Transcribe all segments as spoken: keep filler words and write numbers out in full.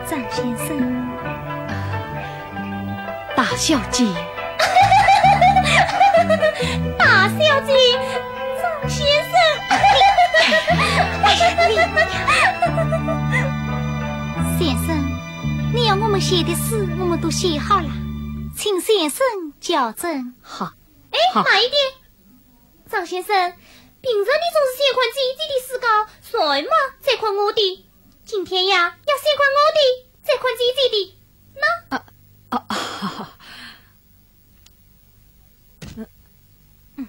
张先生， 大小姐， 大小姐，张先生，先生，你要我们写的诗，我们都写好了，请先生校正。 好。 哎，慢一点，张先生，平常你总是写款自己的诗稿，所以嘛，这款我的，今天呀，要写款我的，这款自己的，那。 啊啊啊！嗯嗯，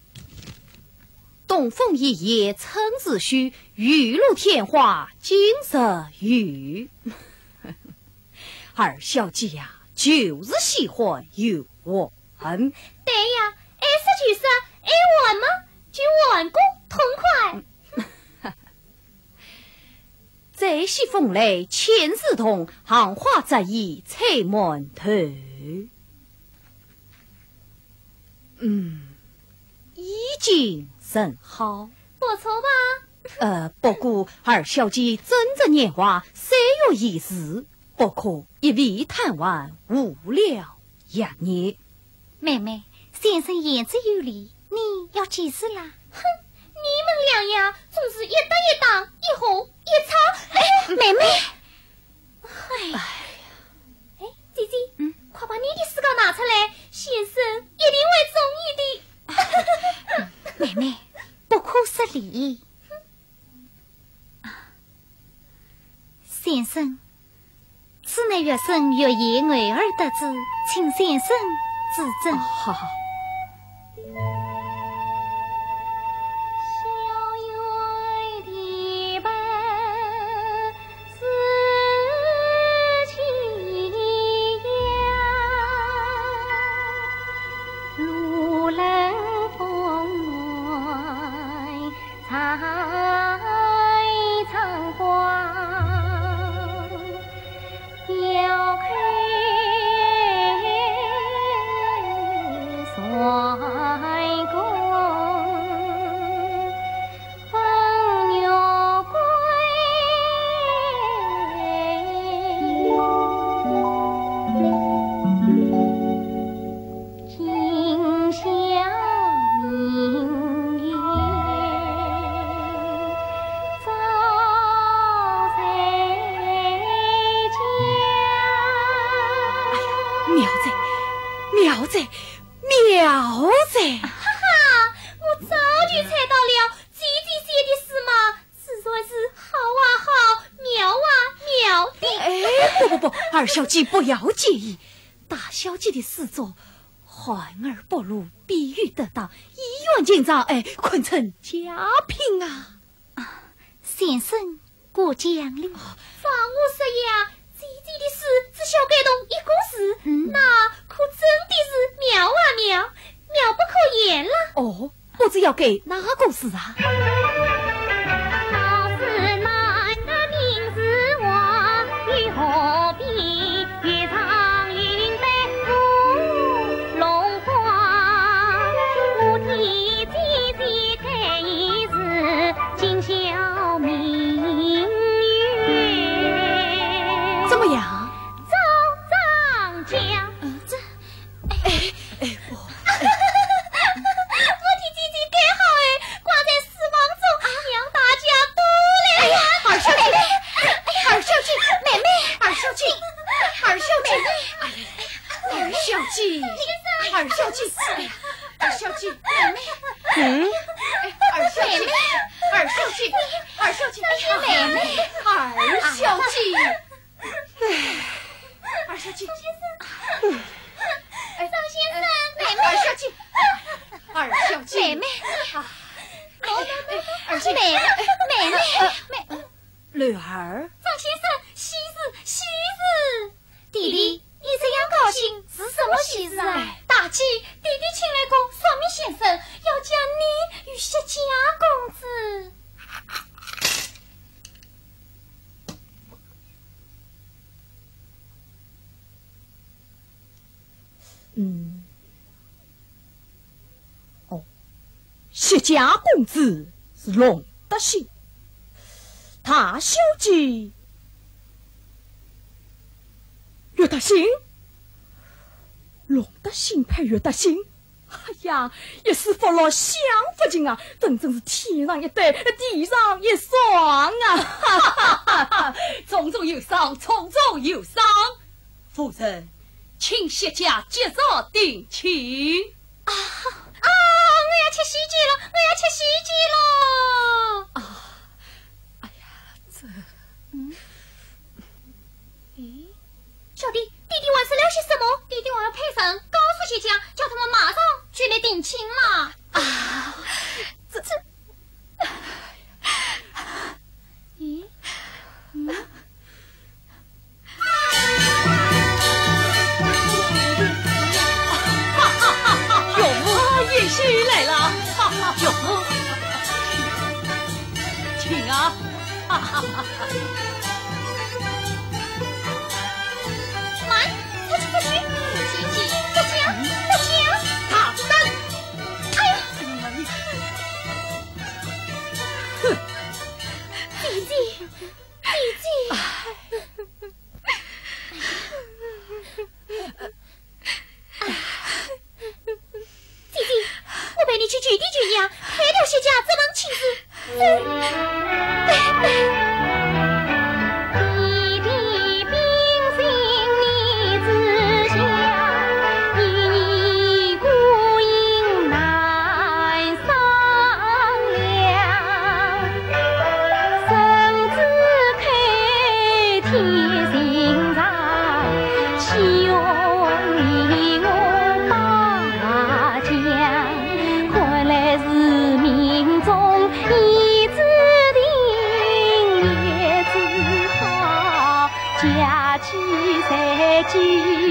东风一夜春自须，玉露天花今日雨。二小姐呀、啊，就是喜欢有我恨。 对呀，爱是就是爱玩嘛，就玩过痛快。 这些风雷千丝痛，行话在意彩满头。嗯，已经甚好， 不错吧？ 呃，不过二小姐真正年华虽有一时，不可一味贪玩，无聊一年。 妹妹，先生言之有理，你要记住啦。哼，你们两呀，总是一搭一档，一吼一吵。哎，妹妹，哎呀，哎，姐姐，嗯，快把你的诗稿拿出来，先生一定会中意的。妹妹，不可失礼。先生，此乃月生月夜偶尔得知，请先生指正。 哦、好好。二小姐不要介意，大小姐的诗作环而不露，比喻得当，一元进账，哎，困成佳品啊！ 啊，先生过奖了。放我说呀，姐姐的诗只小感动一个字，嗯、那可真的是妙啊妙，妙不可言了。 哦，我只要给哪个诗啊？嗯，哦，谢家公子是龙德行，大小姐岳大兴，龙德兴配岳大兴，哎呀，一时服了享福劲啊，真正是天上一对，地上一双啊！哈哈哈哈， 种种有伤，种种有伤。夫人，请歇驾接着定情。 啊啊！我要吃喜剧了，我要吃喜剧了！ 啊，哎呀，这， 嗯，咦，小弟，弟弟晚上了些什么？弟弟我要陪审，告诉谢家，叫他们马上去来定亲了。 啊，这这， 咦，嗯。 叶希来了，哟，请啊！ 慢，快去快去！姐姐，不讲不讲， 他等！ 哎呀！ 哼！ 弟弟，弟弟！弟弟，我陪你去举地举娘，陪了谢家怎能亲自？弟弟秉性你自想，一孤影难商量，生子配天心在，兄弟我把将，看来是命中已注定，也只好假期在聚，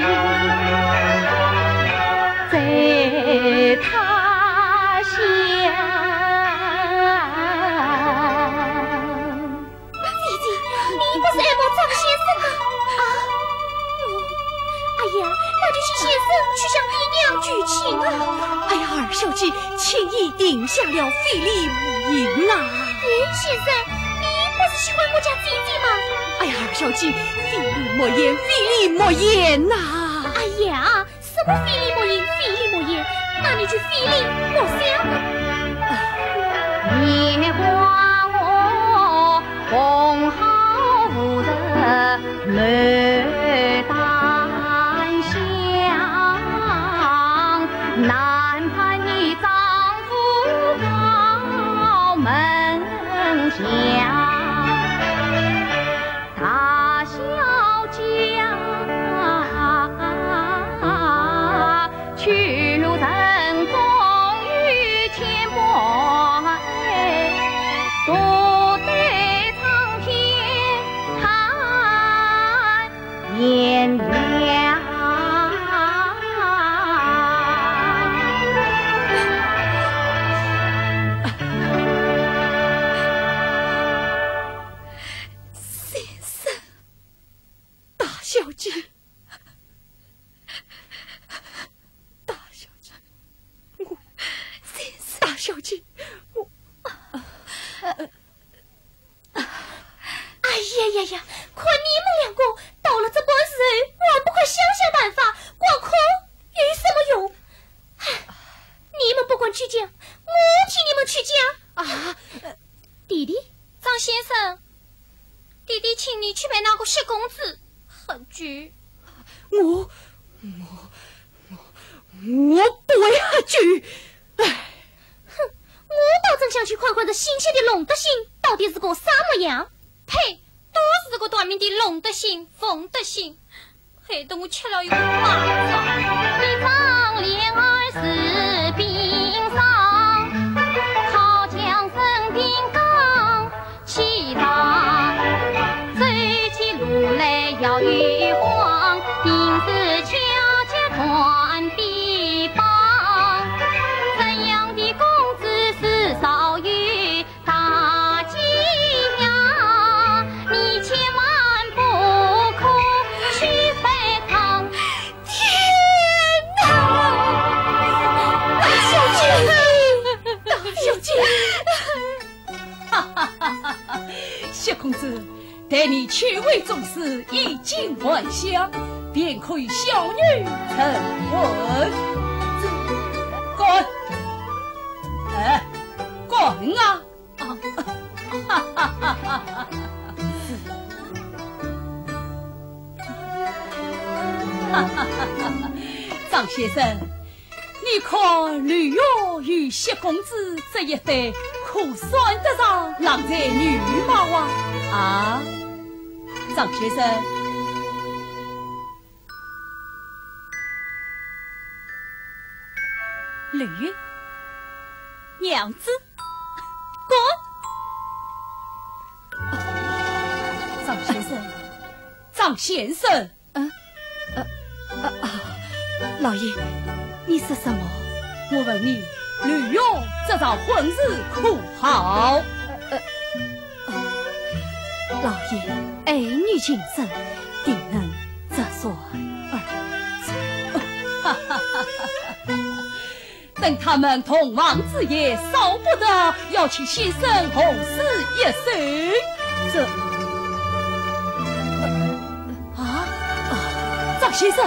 在他乡。弟弟，你不是爱慕张先生吗？啊，哎呀，那就请先生去向姨娘举亲啊！ 哎呀，二小姐轻易定下了非礼勿言啊！ 咦，先生，你不是喜欢我家姐姐吗？ 哎呀，二小姐，非礼莫言，非礼莫言呐、啊！ 哎呀，什么非礼莫言，非礼莫言？那你去非礼莫想啊！月光我红好无人没胆想，难盼你丈夫高门下。大小家去路程终于千百，多得苍天看炎凉。 小姐，大小姐，我先生，大小姐，我， 哎呀呀呀！看你们两个到了这般时候，还不快想想办法？光哭有什么用？唉，你们不管去讲，我替你们去讲啊！弟弟，张先生，弟弟请你去陪那个谢公子。很拘， 我我我我不会喝拘，哎， 哼！我倒真想去看看这新鲜的龙德兴到底是个啥模样。呸！都是这个短命的龙德兴、冯德兴，害得我吃了一个巴掌。一张恋爱是冰上，好将生定刚气场，走起路来要玉皇，平时恰恰团臂膀，怎样的公子是少有大吉呀？你千万不可去飞堂。天哪！大小姐，大小姐， 哈哈哈哈！谢公子。待你去为宗师以尽还乡， 便可与小女成婚。滚！哎，滚啊！啊！哈哈哈哈哈！哈哈哈哈！张先生，你看吕勇与谢公子这一对，可算得上郎才女貌啊！啊，张先生，吕勇，娘子，滚！哦，张先生，张先生， 嗯，呃，啊啊，老爷，你说什么？ 我问你，吕勇这场婚事可好？ 呃呃，老爷，儿女情深，定能折算而终。 哈哈哈哈！等他们同王之夜，少不得要请先生红事一生。这啊啊，张先生。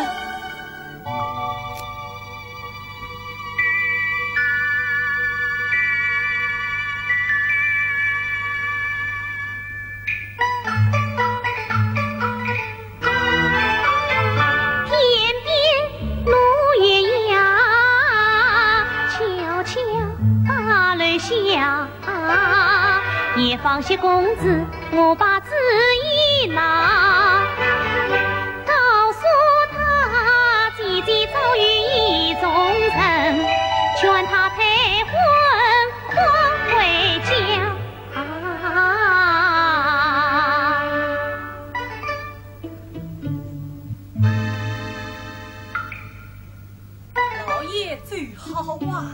放些公子，我把旨意拿，告诉他姐姐遭遇意中人，劝他退婚还回家。 老爷最好啊！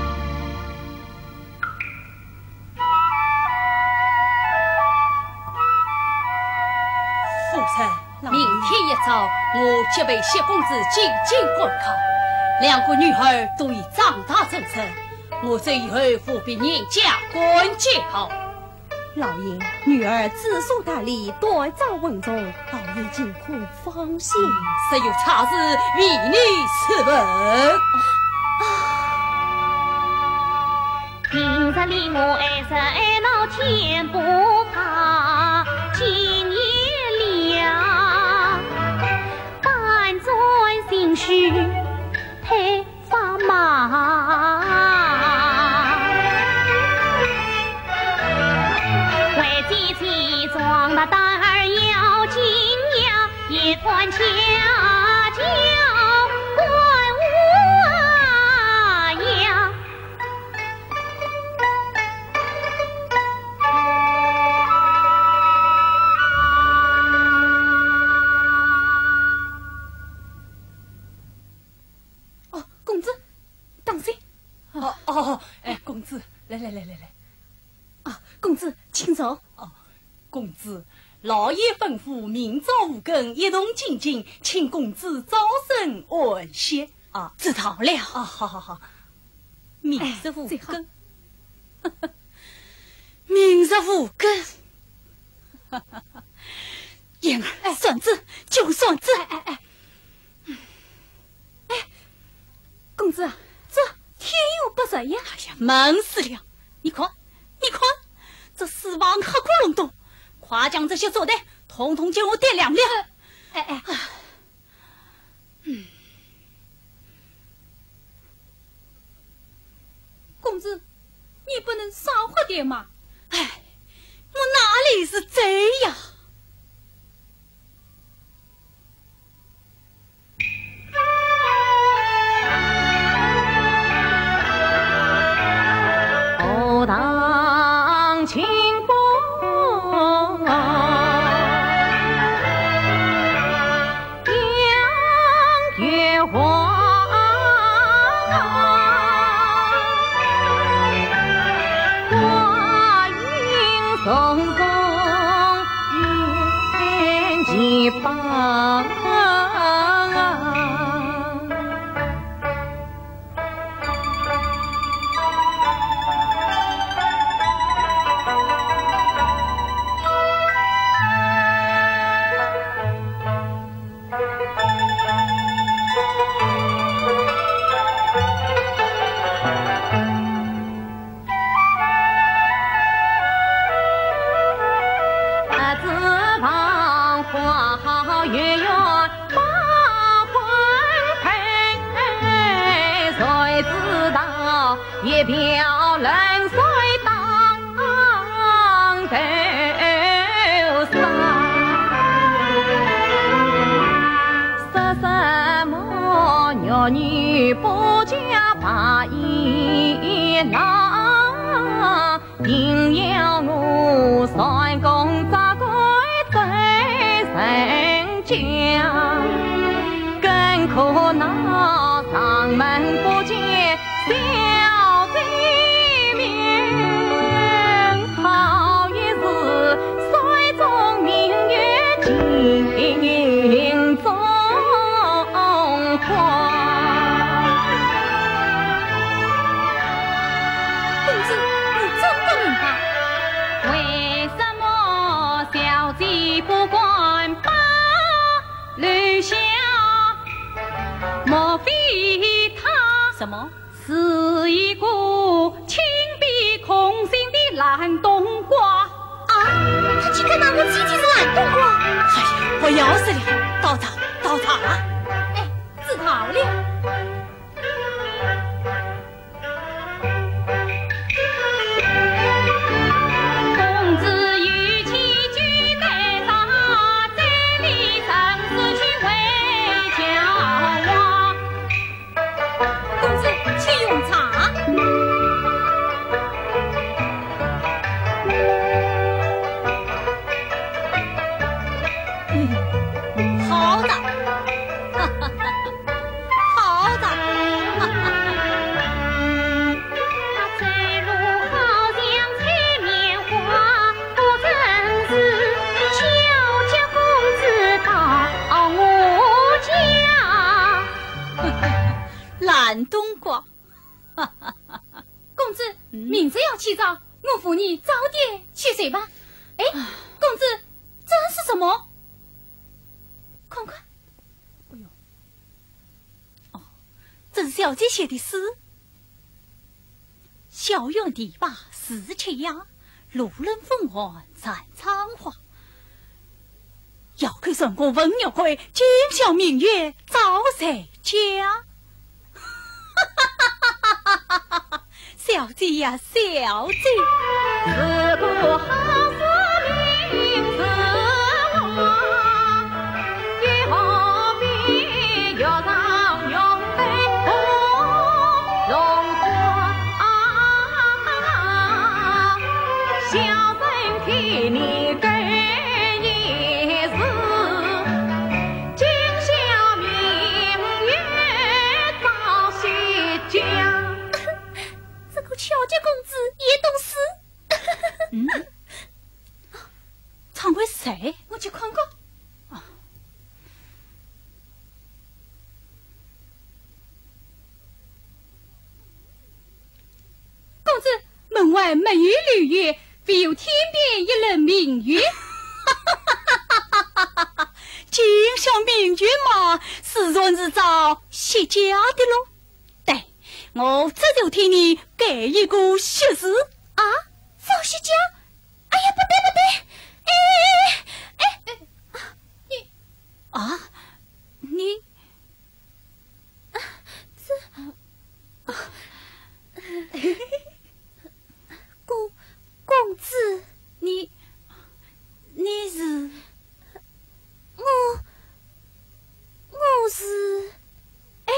明天一早，我即为谢公子进京观考，两个女儿都已长大成人，我这以后不必年家关节好。 老爷，女儿知书达理，多造稳重，老爷尽可放心。 实有差事为你试问。 平日里我爱是爱闹天不怕，今夜了，半尊心绪太发麻。为姐姐装的胆儿要紧呀，也团掐叫怪我啊呀！ 哦，公子，当心！ 哦哦，哎，公子，来来来来来。 啊，公子，请走。 哦，公子，老爷吩咐明朝五更一同进京，请公子早生晚歇。啊， 知道了。 啊，好好好。明日五更，哎、明日五更。燕儿，哎，算子就算子。 哎哎哎，哎，公子啊，这天有不测呀！ 哎呀，闷死了！你看，你看，这四方黑咕隆咚，快将这些做的统统叫我掂量量。 哎哎， 嗯， 公子，你不能少喝点嘛？ 哎，我哪里是这样？ 后当清风，杨月花，花云送送远几方。 花月圆把魂配，谁知道一瓢冷水当头上，说什么玉女不嫁白衣郎，定要我三公砸鬼追人家，更可那上门不见小姐面，好一是水中明月镜中花。 公子，你真不明白， 为什么小姐不管把吕下？莫非他什么？ 是一个轻笔空心的懒冬瓜啊？他竟敢拿我自己是懒冬瓜！ 哎呀，我要死了！到场，到场啊！ 哎，自讨了。 懒冬瓜， 公子，明日要起早，我扶你早点去睡吧。哎，公子，这是什么？快快！ 哎呦，哦，这是小姐写的诗。小院篱笆四千鸦，路人凤凰三苍花。要看神功文玉会，今宵明月照谁家？小姐呀，小姐， 是个好事名字王，也何必要让用得红荣华？小生替你给一事，今宵明月照西江。 小姐公子也懂诗。 嗯，唱归谁？ 我去看看。 啊， 公子，门外没有绿月，必有天边一轮明月。 今宵明月嘛，是润日照谢家的喽。对，我这就替你给一个写诗啊，赵谢家。哎呀，不对不对，哎哎哎哎，你啊，你啊，这啊，公公子， 你你是我我是哎，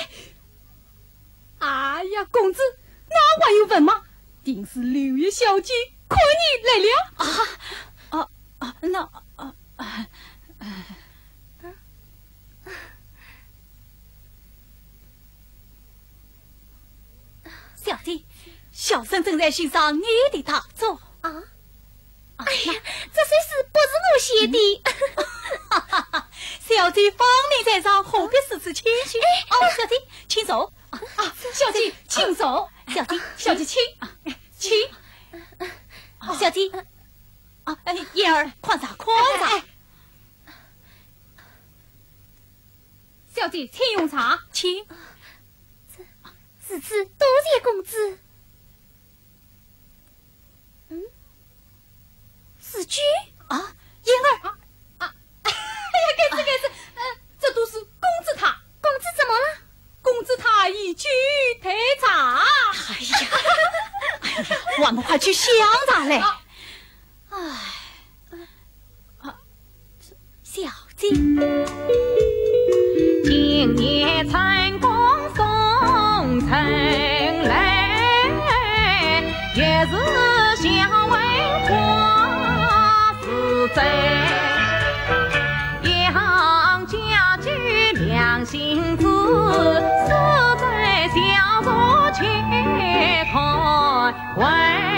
哎呀，公子，那还有问吗？定是六月小姐看你来了啊啊啊！那啊啊啊！小姐，小生正在欣赏你的大作啊！哎呀，这虽是不是我写的？ 小姐方面在上，何必如此谦虚？哦，小姐，请坐。啊，小姐，请坐。小姐，小姐，请请。小姐，啊，哎，燕儿，宽茶，宽茶。 小姐，请用茶， 请。 此次多谢公子。嗯，四句啊，燕儿啊啊！哎还去想啥嘞？ 哎，啊，小姐， 今夜成功送城来，也是想问花是真，杨家居良心子，实在小作且看问。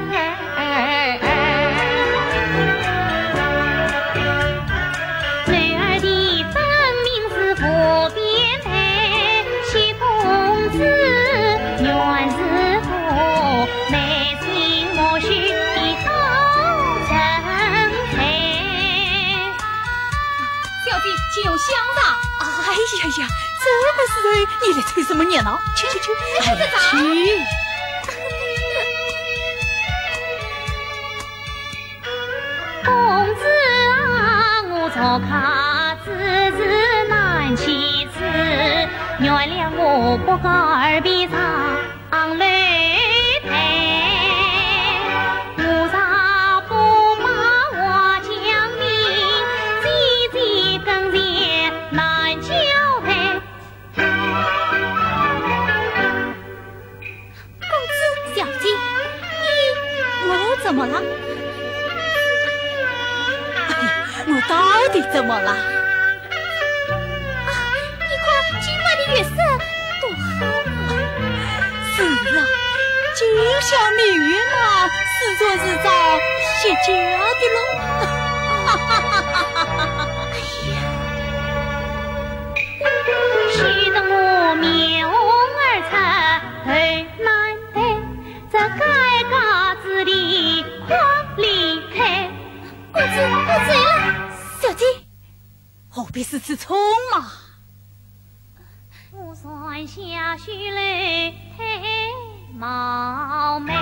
想啥？哎呀呀，这个时候你来吹什么热闹？去去去， 哎去！ 公子啊，我做卡子是难启齿，原谅我不告耳边上泪陪。我啥不把我讲明，叽叽更别难交配。公子小姐，你我怎么了？我到底怎么了？ 啊，你看今晚的月色多好啊！ 是啊，就像蜜月嘛，是做是早歇脚的喽。哈哈哈哈哈哈！ 哎呀，使得我面红耳赤，头难抬，这该嘎子里快离开。公子，我醉了。小姐， 何必是此匆嘛？ 我算下许泪冒昧，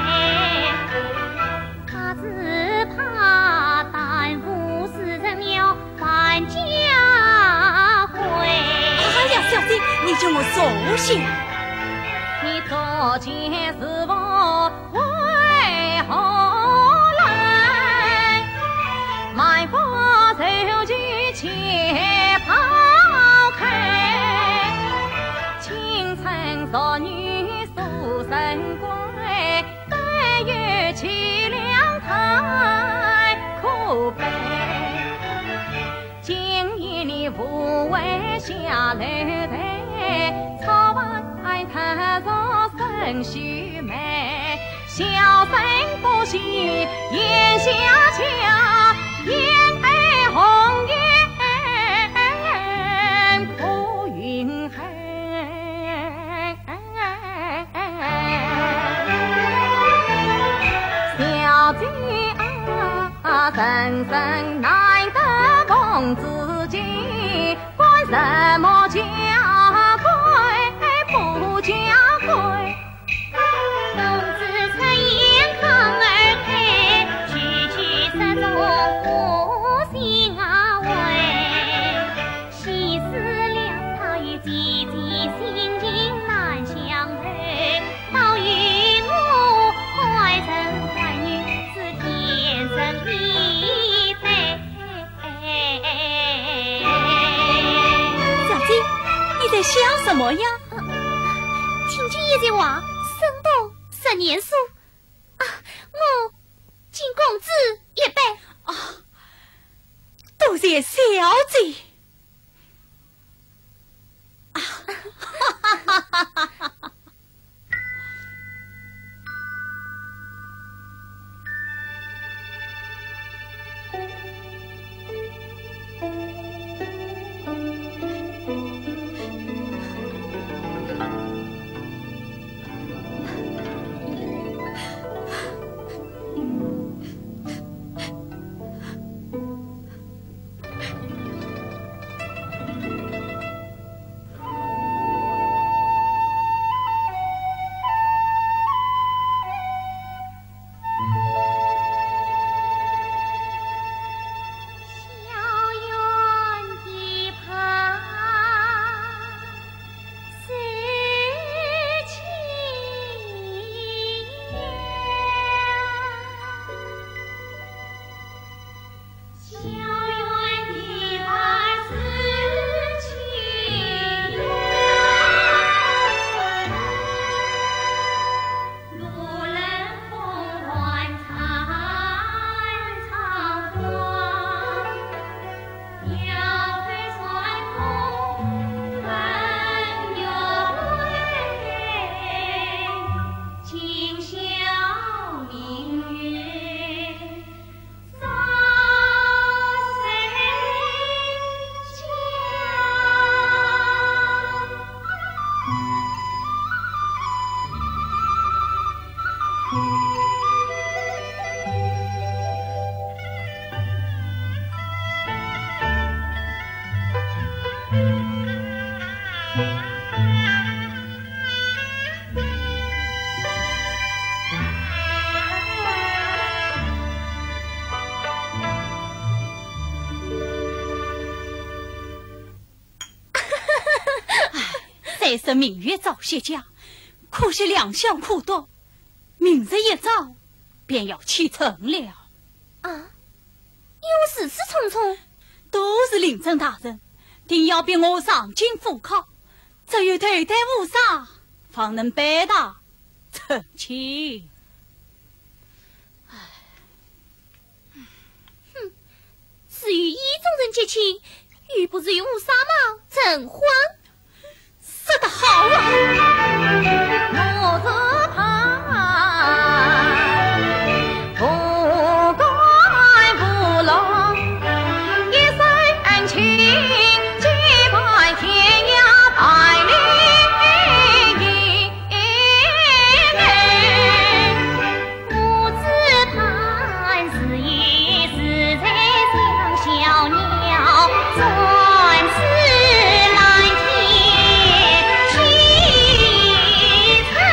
他只怕耽误世人了万家会。 哎呀，小姐，你叫我收心。 你做件事我为何来？满腹愁绪且抛开，青春少女素身乖，但愿凄凉太可悲。今夜里无谓下楼台，草外踏着生须眉，小声不息檐下桥，烟爱红颜苦云黑。小姐啊，人生难得共知己，管什么家规不家规。 公子曾眼眶而开，句句实中我心啊为。细思量他与姐姐心情难相配，倒与我怀人怀女是天生一对。 小姐，你在想什么呀？ 听君也在话，生到十年数啊，我敬公子一杯啊，多谢小姐。啊，哈哈哈哈哈哈！ 再是明月早些家，可惜两相苦多，明日一早便要启程了。 啊，有事事匆匆， 都是领政大人，定要逼我上京赴考，只有头戴乌纱，方能百大成亲。 唉，哼，是与意中人结亲，欲不是与乌纱帽成婚。 说得好啊！ 我这盼不改不落，一生情击败天涯百里云。 我只盼是一时才像小鸟转世来天启程。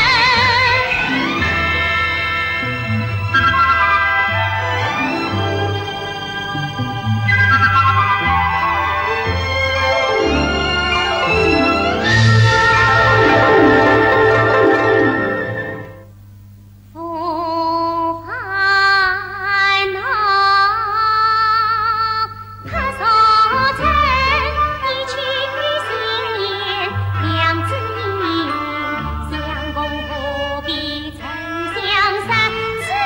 不烦恼，他所称一曲心言，两字一语，相公何必曾相识，此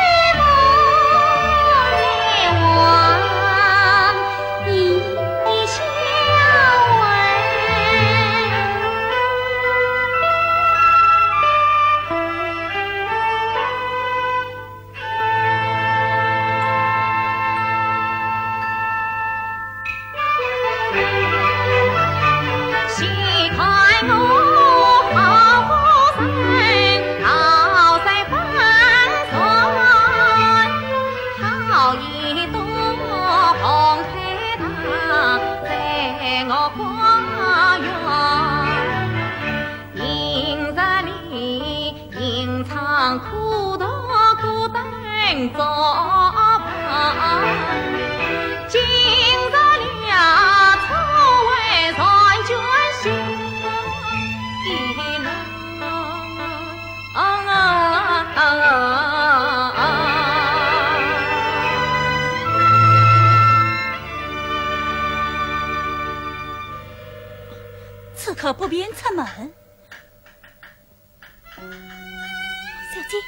梦在望一笑细看我好和尚，好在分寸，好一朵红海棠在我花园，平日里吟唱苦读孤灯作伴，今日了错为残卷心一此刻不便出门。 小姐，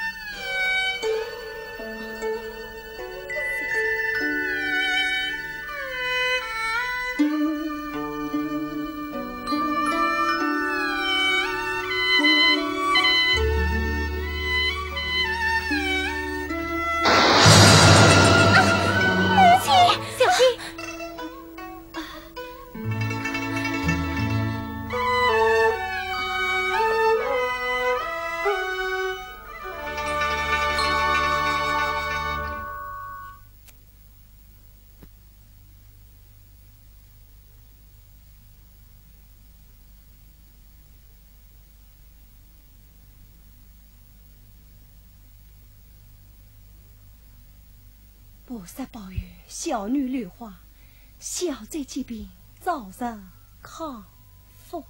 母亲，小姐。 菩萨保佑小女绿花，消灾疾病早日康复。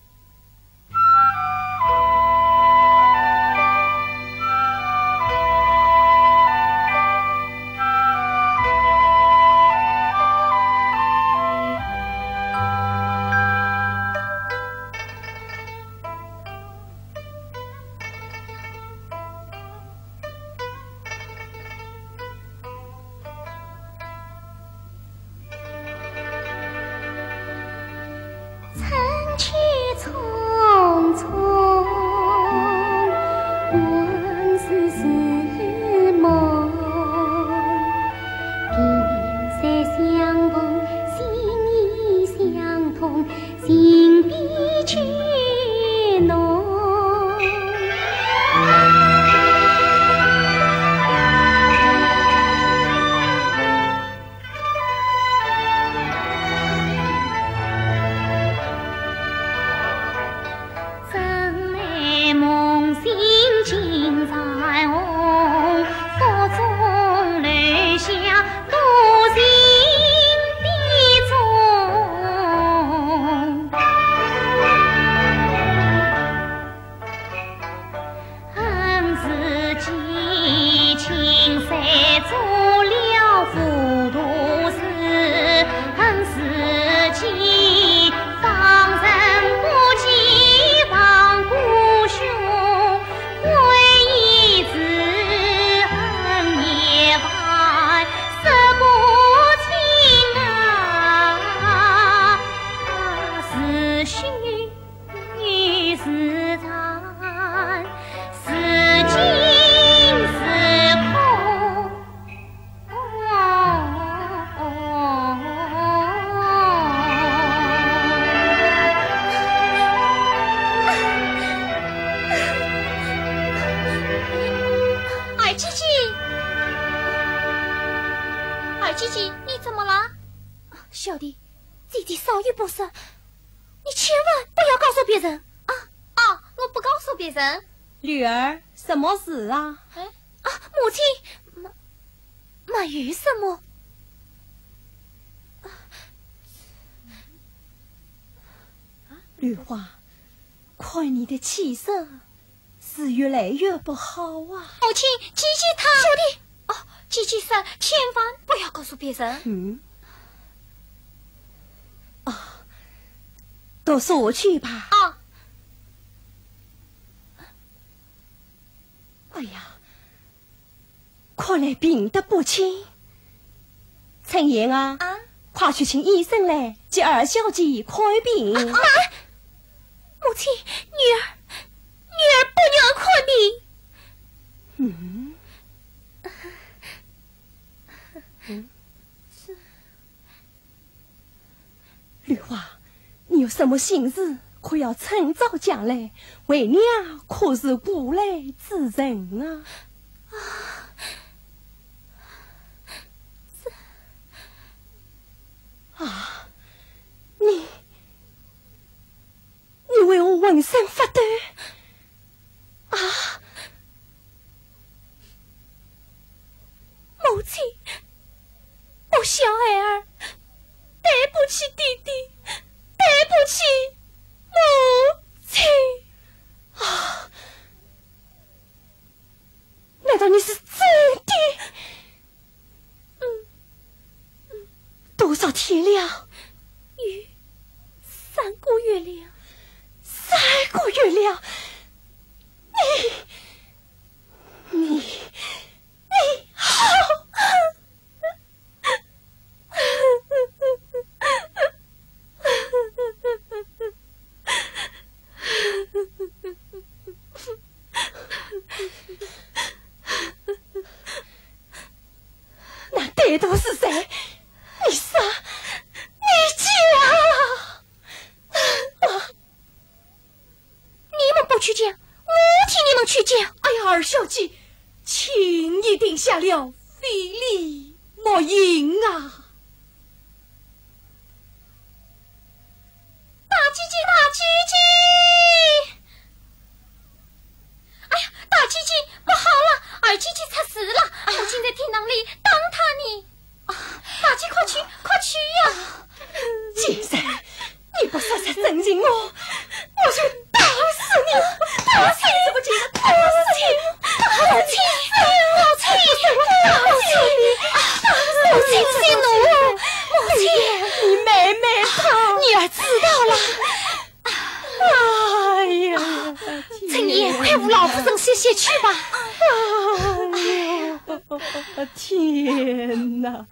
尘去匆匆。 小弟，姐姐稍有不慎，你千万不要告诉别人啊！啊，我不告诉别人。 女儿，什么事啊？ 哎啊，母亲，没没有什么。 绿花，看你的气色是越来越不好啊！ 母亲，姐姐她小弟哦，姐姐说千万不要告诉别人。 嗯。啊，到说去吧。 啊。 哎呀，看来病得不轻。陈言啊， 啊， 快去请医生来，接二小姐看病。 啊啊母亲，女儿，女儿不能看病。 嗯，嗯，是绿花，你有什么心事，可要趁早讲来，为娘可是古来之人啊。 啊， 这啊，你。你为我浑身发抖啊！ 母亲，我小孩儿对不起弟弟，对不起母亲啊！难道你是真的？ 嗯嗯， 多少天了？ 有三个月了。 三个月了，你你你好，那歹徒是谁？你杀，你讲。 不去讲，我替你们去讲。 哎呀，二小姐，情已定下了，非礼莫应啊！ 大姐姐，大姐姐！哎呀，大姐姐，不好了，二姐姐出事了，母亲在天堂里等她呢。啊，大姐，快去，快去呀！ 既然你不说才正经我，我就打死你！打死你！怎么这样？打死你！ 母亲，母亲，母亲，母亲息怒，母亲， 你妹妹她， 女儿知道了。 哎呀， 陈爷，快扶老夫人歇歇去吧。 哎呀，天哪！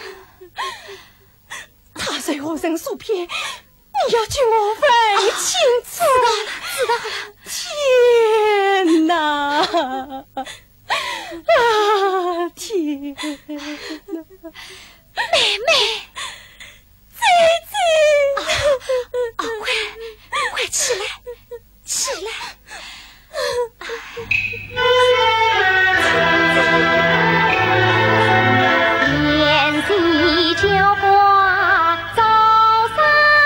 他随何人所骗？你要叫我问清楚！ 知道了，知道了。 天哪！啊，天哪！ 妹妹， 姐姐， 啊，快快起来，起来！ 言戏酒花早上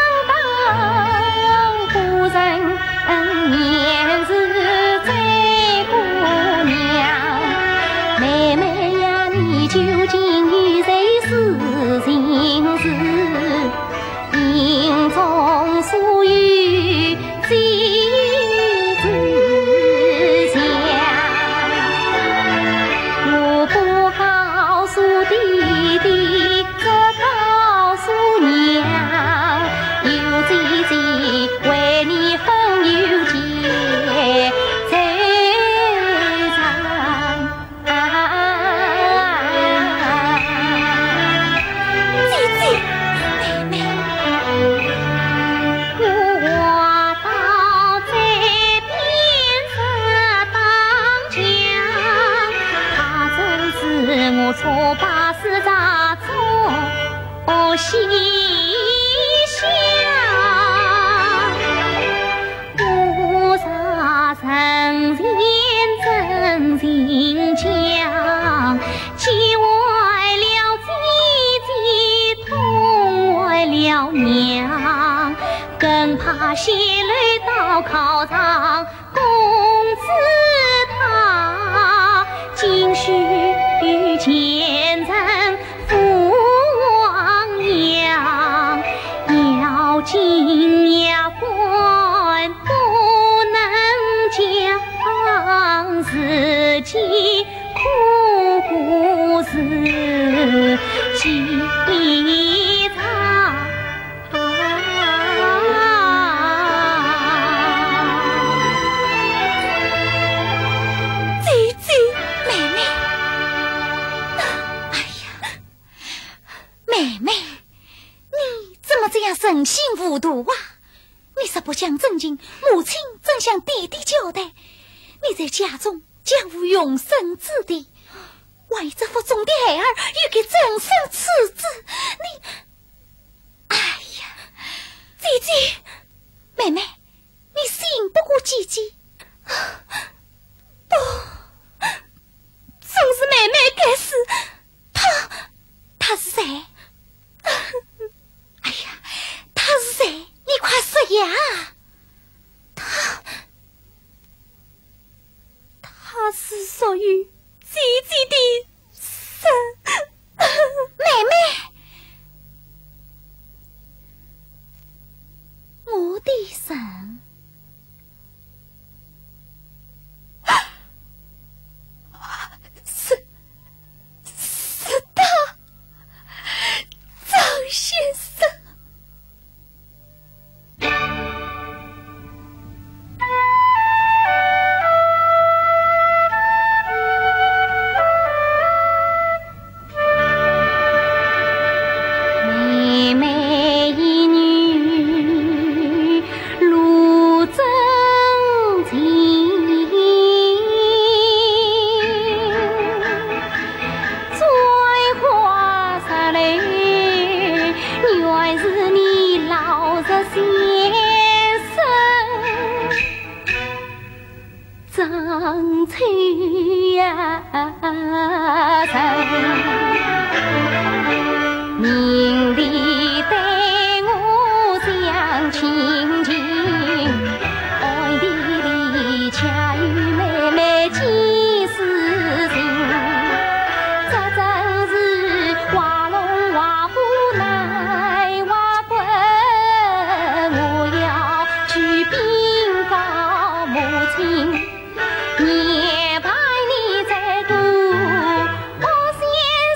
灯，夫人面是醉姑娘。妹妹呀，你究竟与谁是情事？ 了娘，更怕血泪到考场，公子他今须见证父王养，要进衙官不能将自己苦自己藏。 姐姐， 妹妹，哎呀，妹妹，你怎么这样人心无毒啊？你实不讲正经，母亲正向弟弟交代，你在家中将无永生之地，为这腹中的孩儿又给终身赐之，你，哎呀，姐姐，妹妹，你信不过姐姐，不，总是妹妹该死，她，她是谁？哎呀，她是谁？你快说呀！她，她是属于姐姐的神，妹妹，我的神，是是他，张先生。妹妹一女路正经，簪花洒泪，原是你老实先生张翠呀明里对我讲亲情，爱弟弟恰与妹妹几时情，这真是画龙画虎来画棍，我要去禀告母亲，也盼你再度我先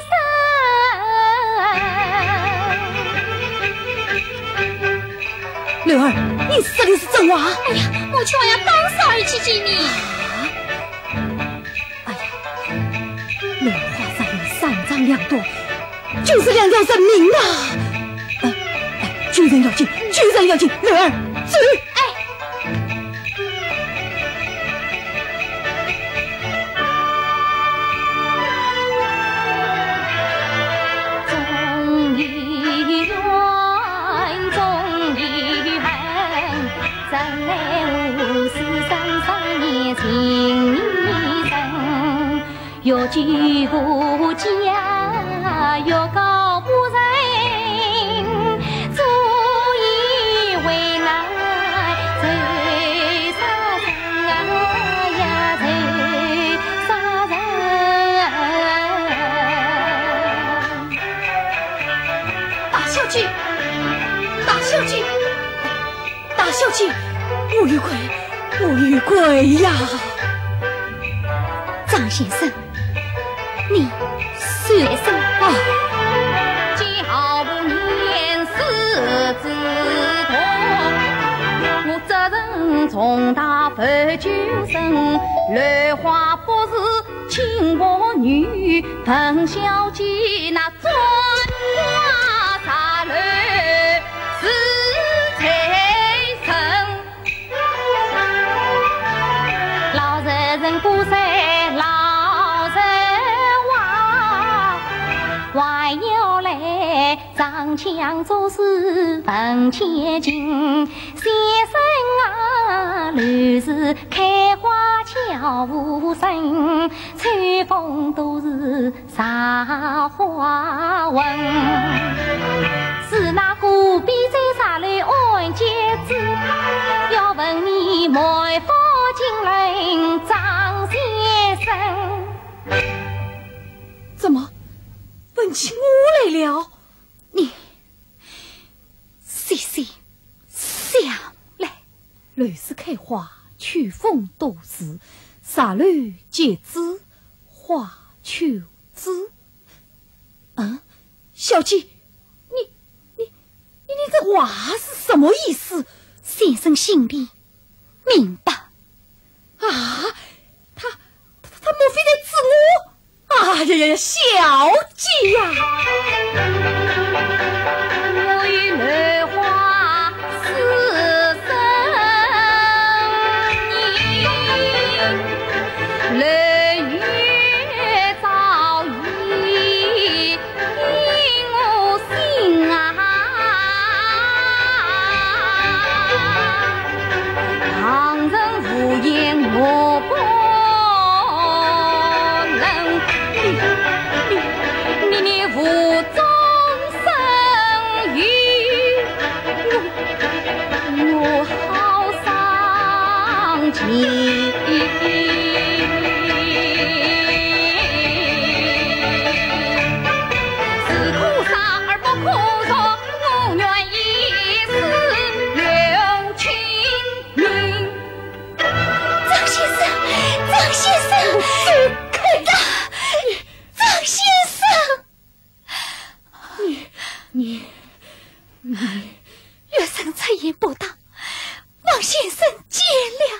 生。 柳儿，你说的是真话？ 哎呀，母亲我要当嫂一起见你。 哎呀，莲花上有三张两朵，就是两条人命啊！啊，哎，救人要紧，救人要紧，柳儿，走！ 终于怨，终于恨，真来无事生生年情一生，越举不家，越高不人，足以为难最杀人啊呀，最杀人！大小姐，大小姐，大小姐， 我遇鬼，我遇鬼呀！ 张先生，你算什么？教不念世之痛，我责任重大不救生，兰花不是亲我女，彭小姐那专花茶楼是财神，老实人不在老实话，还要来长枪做事本千金，先生啊，乱世开花巧无声，吹风都是撒花纹，是那古笔了？ 你细细想来， 雷丝开花，秋风多事，洒绿结枝，花秋枝。啊，小姐，你你你你这话是什么意思？ 先生心里明白。 啊，他他莫非在指我？啊呀呀呀，小姐呀、 啊！我与兰花似生意，兰月早已引我心啊！旁人无言，我不能。你你你无终生于我，我好伤情。是苦杀而不苦错，我愿以死留清明。 张先生，张先生，快打！张先生， 你你你， 月生出言不当，望先生见谅。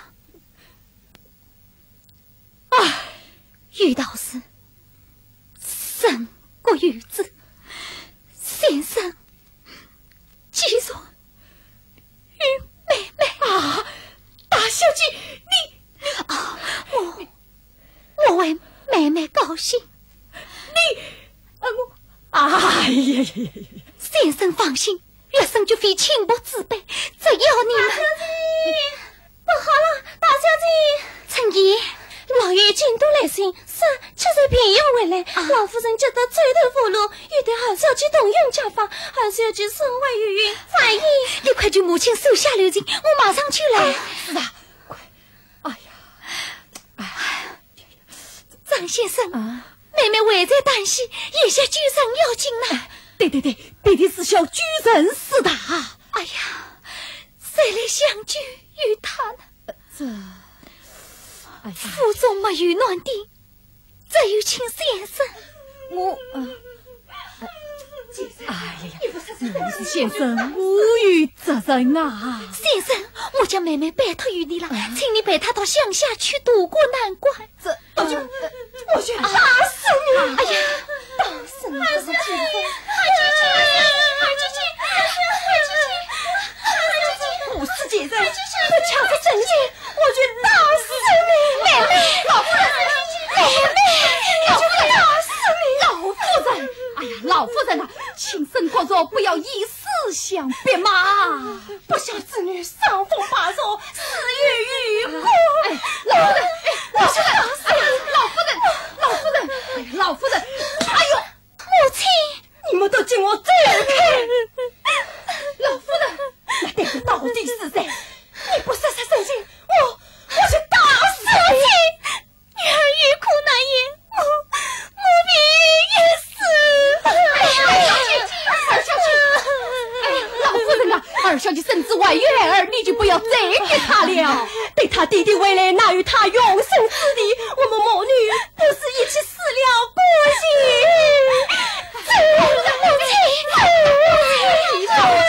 唉，遇到事，生过于子，先生记住与妹妹啊，大小姐，你你啊，我我为妹妹高兴。 你啊我哎呀呀呀呀！ 先生放心，月生绝非轻薄自卑，只要你们。 大小姐，不好了，大小姐， 陈姨， 老爷京都来信，说七日平阳回来，啊、老夫人觉得垂头扶露，有对二小姐动用家法，二小姐身怀余孕，反应。 你快去母亲手下留情，我马上去来。 啊是啊，快！哎呀，哎呀， 张先生啊！ 妹妹还在担心，眼下居上要紧呢。 对对对，必定是小举人是的。 哎呀，谁来相聚与他呢？ 这，哎呀， 腹中没有暖地，只有请先生。 我，呃，哎呀呀，你是先生无语责任啊！ 先生，我将妹妹拜托于你了，请你陪她到乡下去渡过难关。 这，我就，我就打死你！ 哎呀， 打死你！二小姐，二姐姐，二姐姐，二姐姐，二姐姐， 不是姐人， 我抢个正经，我就打死你！ 妹妹， 老夫人， 妹妹， 我就打死你！ 老夫人，哎呀，老夫人啊，请圣国若不要以死相逼嘛！ 不孝之女伤风发作，死于欲哭。 哎，老夫人，老夫人，哎呀，老夫人，老夫人，哎呀，老夫人，哎呦， 母亲， 你们都进我这儿老夫人，那对子到底是谁？ 你不杀杀圣心，我我去打死你！ 女儿欲哭难言，母母必也死。 哎呀，二小姐，二小姐，哎，老夫人啊，二小姐身子外有爱儿，你就不要再给她了。 对他弟弟未来哪有他永生之地？我们母女不是一起死了不行！ 母亲， 老夫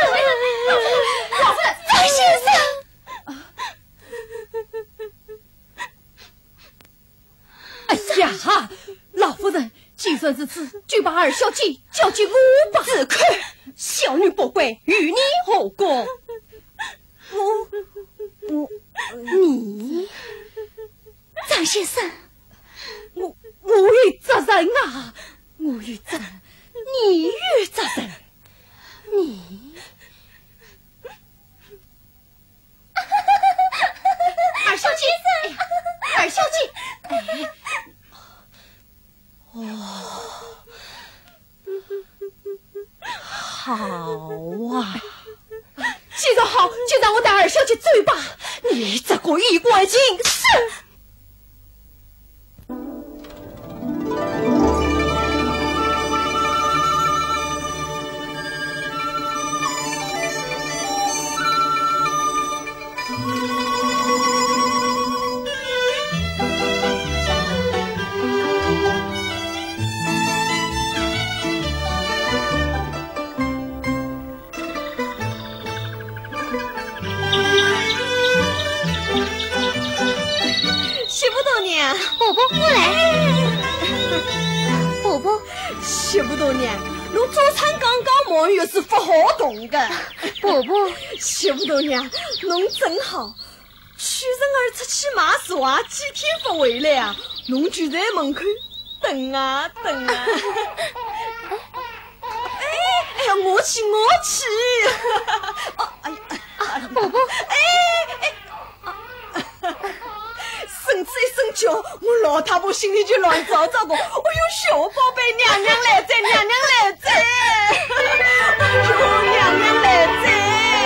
人， 张先生。 哎呀，老夫人，既算是此，就把二小姐交给我吧。 自愧，小女不贵，与你何过？我我你， 张先生， 我我有责任啊，我有责任， 你有责任，你。 二小姐，哎、二小姐，哎， 哦，好啊， 既然好，就让我带二小姐走吧。 你这个衣冠禽兽！ 娘。 婆婆，我来。婆婆， 媳妇大娘，侬早餐刚刚忙又是不好动的。 婆婆， 媳妇大娘，侬真好。许人儿出去买茶，几天不回来啊？侬就在门口等啊等啊。哎哎呀，我去我去！哦哎呀， 婆婆， 哎哎，孙子一声叫，我老太婆心里就乱糟糟的。哎呦，小宝贝，娘娘来哉，娘娘来哉！哎呦，娘娘来哉！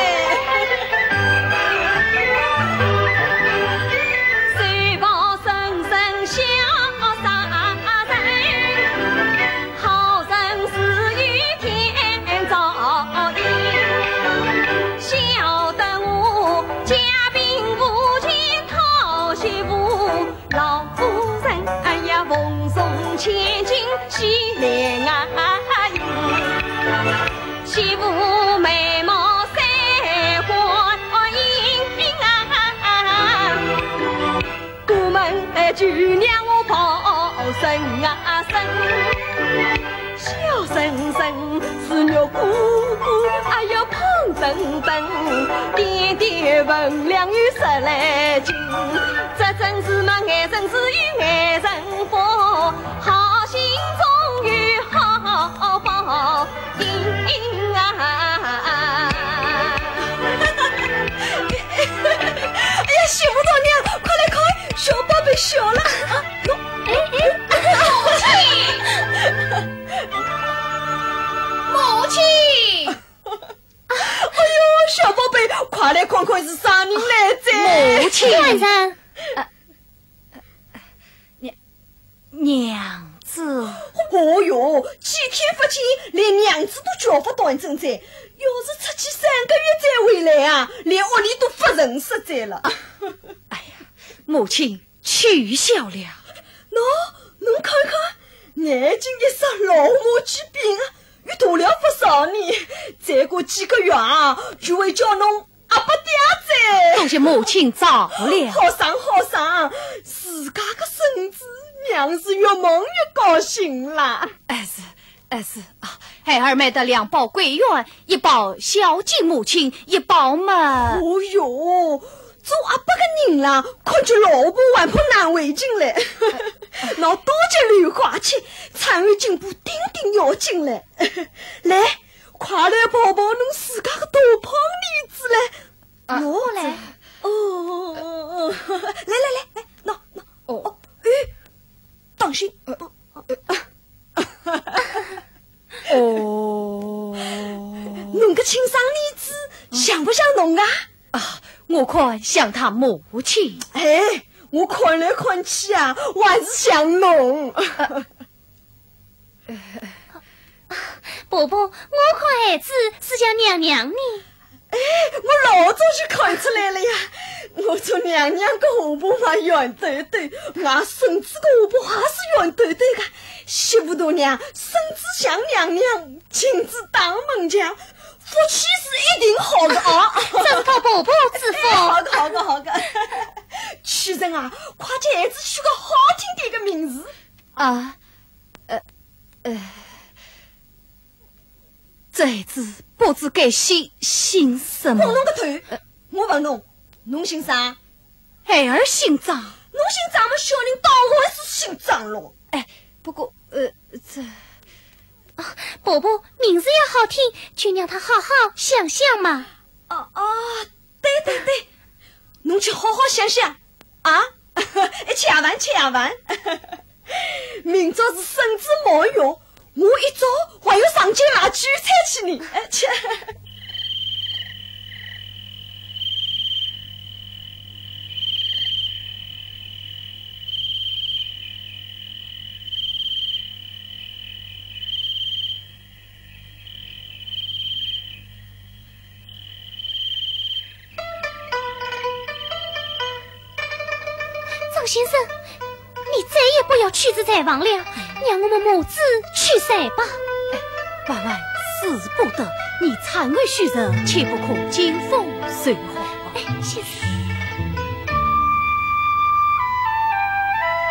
千金喜来啊迎，媳妇美貌三花映啊，过门就让我抱孙啊孙，小婶婶是肉鼓鼓，哎呀胖墩墩，点点分量有十来斤，这真是嘛爱人只有爱人福。好心终于好报应啊！ 哎呀，媳妇大娘，快来看，小宝贝笑了啊！侬， 哎哎，母亲，母亲！ 哎呦，小宝贝，快来看看是啥人来着？ 母亲， 晚上。 娘子， 哦哟，几天不见，连娘子都叫不端正在。要是出去三个月再回来啊，连屋里都不认识在了。 哎呀，母亲取笑了。 喏，侬看看，眼睛一色老马鸡病啊，又大了不少呢。再过几个月啊，就会叫侬阿不嗲在。 多谢母亲早了。 好生好生，自家个孙子。娘是越梦越高兴啦！ 哎是，哎是啊，孩儿买的两包桂圆，一包孝敬母亲，一包嘛。 哦哟，做阿伯个人啦，看见老婆还怕难为情嘞。那多结莲花钱，参与进步顶顶要紧嘞。来，快来抱抱侬自家个大胖妮子嘞！ 我来。 哦哦哦，来来来来，喏喏哦哎。当心！呃呃、哦，侬个亲生儿子像不像侬啊？ 啊，我看像他母亲。 哎，我看来看去啊，我还是像侬。 婆婆，我看孩子是像娘娘呢。 哎，我老早就看出来了呀！我做娘娘个下巴嘛圆抖抖，我孙子个下巴还是圆抖抖的。媳妇大娘，孙子像娘娘，亲自当门将，福气是一定好的啊！ 这是靠婆婆之福。 好个好个好个！屈人啊，快给孩子取个好听点的名字啊！呃呃。这孩子不知该姓姓什么？ 碰侬个头！呃、我问侬，侬姓啥？ 孩儿姓张。侬姓张嘛，小人当然是姓张咯。 哎，不过呃，这、 啊、伯伯名字要好听，就让他好好想想嘛。 哦哦，对对对，侬去好好想想啊！一吃完吃完，明朝是孙子满月。我一早还要上街买韭菜去呢，哎切！ 张先生，你再也不要去之在王了，让我们母子去赛吧。 哎，百万死不得，你残为虚人，切不可见风随火。 哎，先生。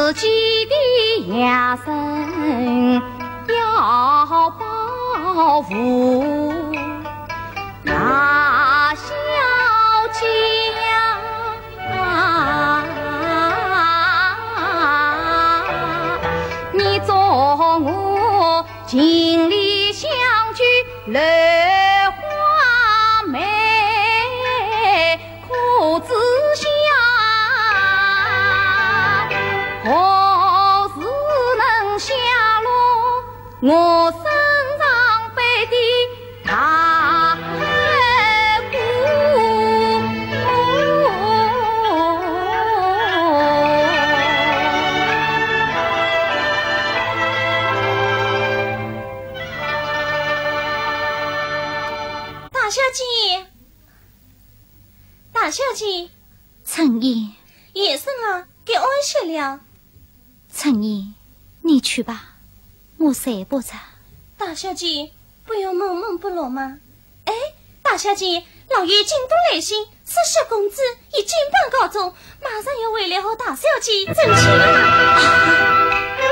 自己的养生要保护。大小姐啊，你做我情里相聚泪花梅，可知想何时能下落我身上背的大苦？ 大小姐，大小姐， 陈姨， 夜深了，该安息了。 陈姨，你去吧，我散步着。 大小姐，不要闷闷不乐吗？哎，大小姐，老爷京都来信，是小公子已进班告终，马上要回来和大小姐成亲了嘛。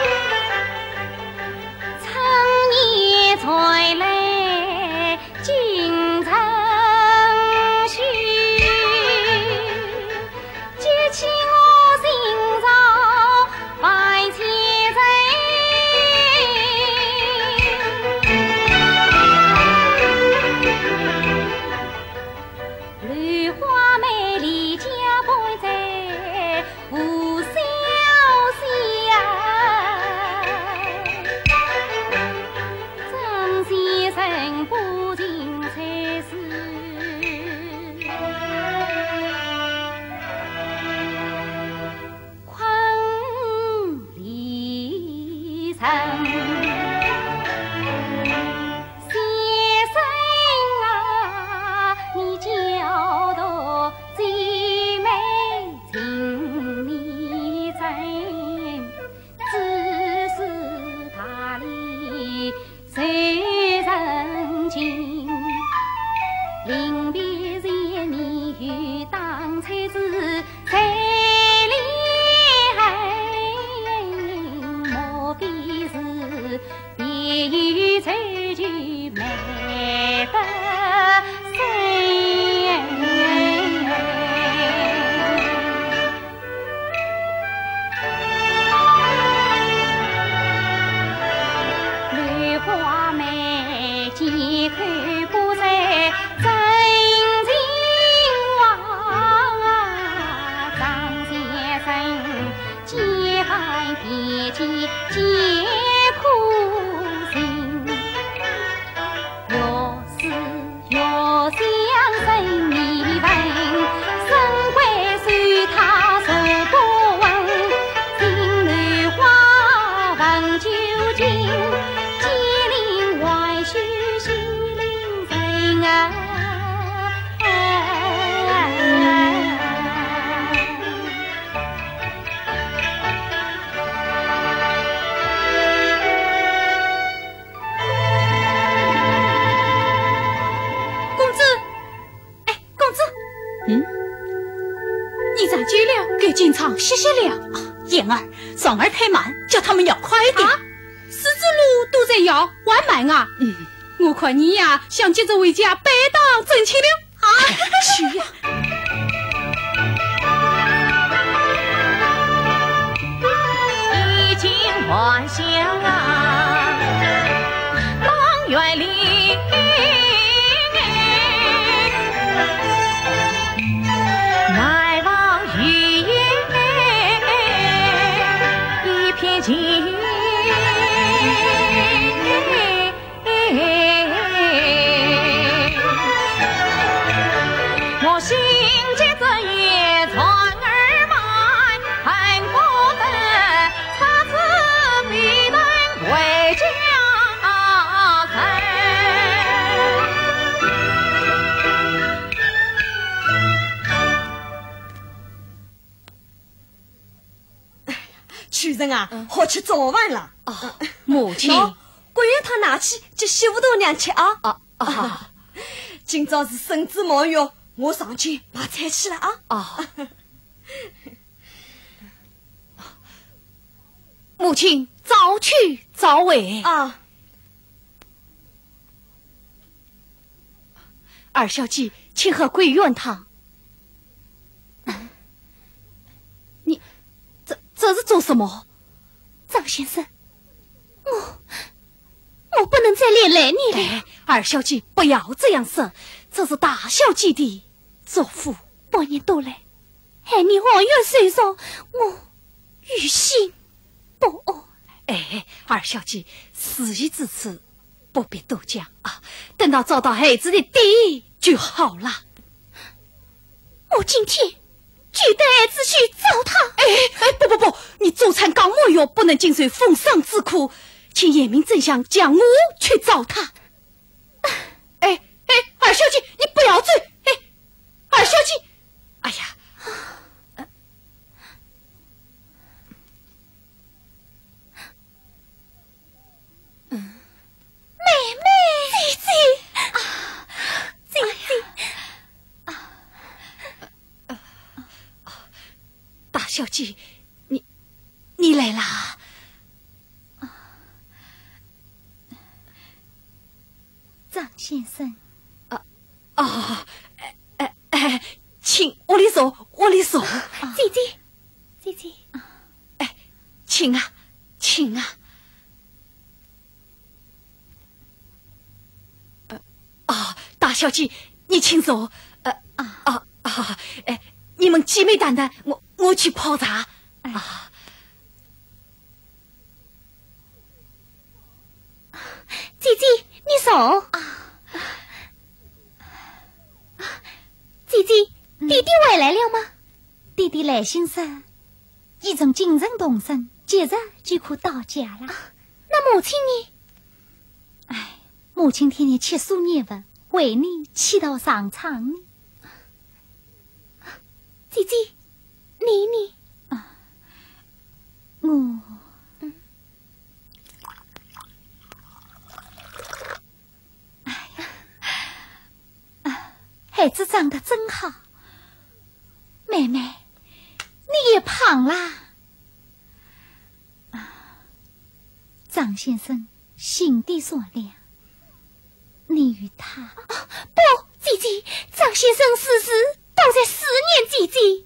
趁你才来京城去，激起我心上百千人。梨花美丽家伴在无消息啊，曾先生不尽才是昆里城。先生啊，你教导最美情你真，只是他里谁人情，临别前你与当才子才离恨，莫非是别有才就没得梨花美，几看不在真情望啊！张先生几番别寄皆苦心，若是若相生你问，身归随他受不稳，心内花闻究竟，机灵外须心灵人啊！ 公子，哎，公子， 嗯，你咋去了？给进厂歇歇了。燕儿，双儿太慢，叫他们要快点。 啊，十字路都在要，晚慢啊。 嗯， 我看你呀，想急着回家拜当正亲了。 啊，去呀！ 已经还乡啊，当园里乃望雨夜一片晴，我心急着夜船儿满，恨不得插翅避难回家城。 屈人啊，好吃早饭了。 啊，母亲， 喏，关于他拿去接媳妇头娘吃啊。 啊啊！ 今朝是孙子沐浴，我上去买菜去了啊。 啊！ 母亲早去早回啊。 二小姐，请喝桂圆汤。你这这是做什么？ 张先生，我我不能再连累你了。 哎，二小姐不要这样说，这是大小姐的祝福。 百年多来，害你望远岁少，我于心不安。 哎，二小姐，事已至此，不必多讲啊，等到找到孩子的爹就好了。 我今天就带孩子去找他。 哎哎，不不不，你祖产刚没有，不能经受风霜之苦，请严明正相将我去找他。哎哎，二小姐，你不要追！哎，二小姐，哎呀， 嗯，妹妹，姐姐啊，姐姐啊， 大小姐，你你来啦！ 张先生， 啊啊，哎哎哎，请我里坐，我里坐。 姐姐，姐姐， 哎，请啊，请啊。呃啊，大小姐，你请坐。呃啊啊啊！哎，你们姐妹谈谈，我我去泡茶。啊， 姐姐，你坐。啊，姐姐，弟弟回来了吗？ 弟弟来信时已从精神动身，接着就可到家了。啊， 那母亲呢？ 哎，母亲天天吃素念佛，为你祈祷上场呢。 姐姐，你呢？ 啊，我，嗯，哎呀，啊，孩子长得真好。妹妹，你也胖啦。啊，张先生心地善良，你与他， 啊，不，姐姐，张先生死时都在思念姐姐。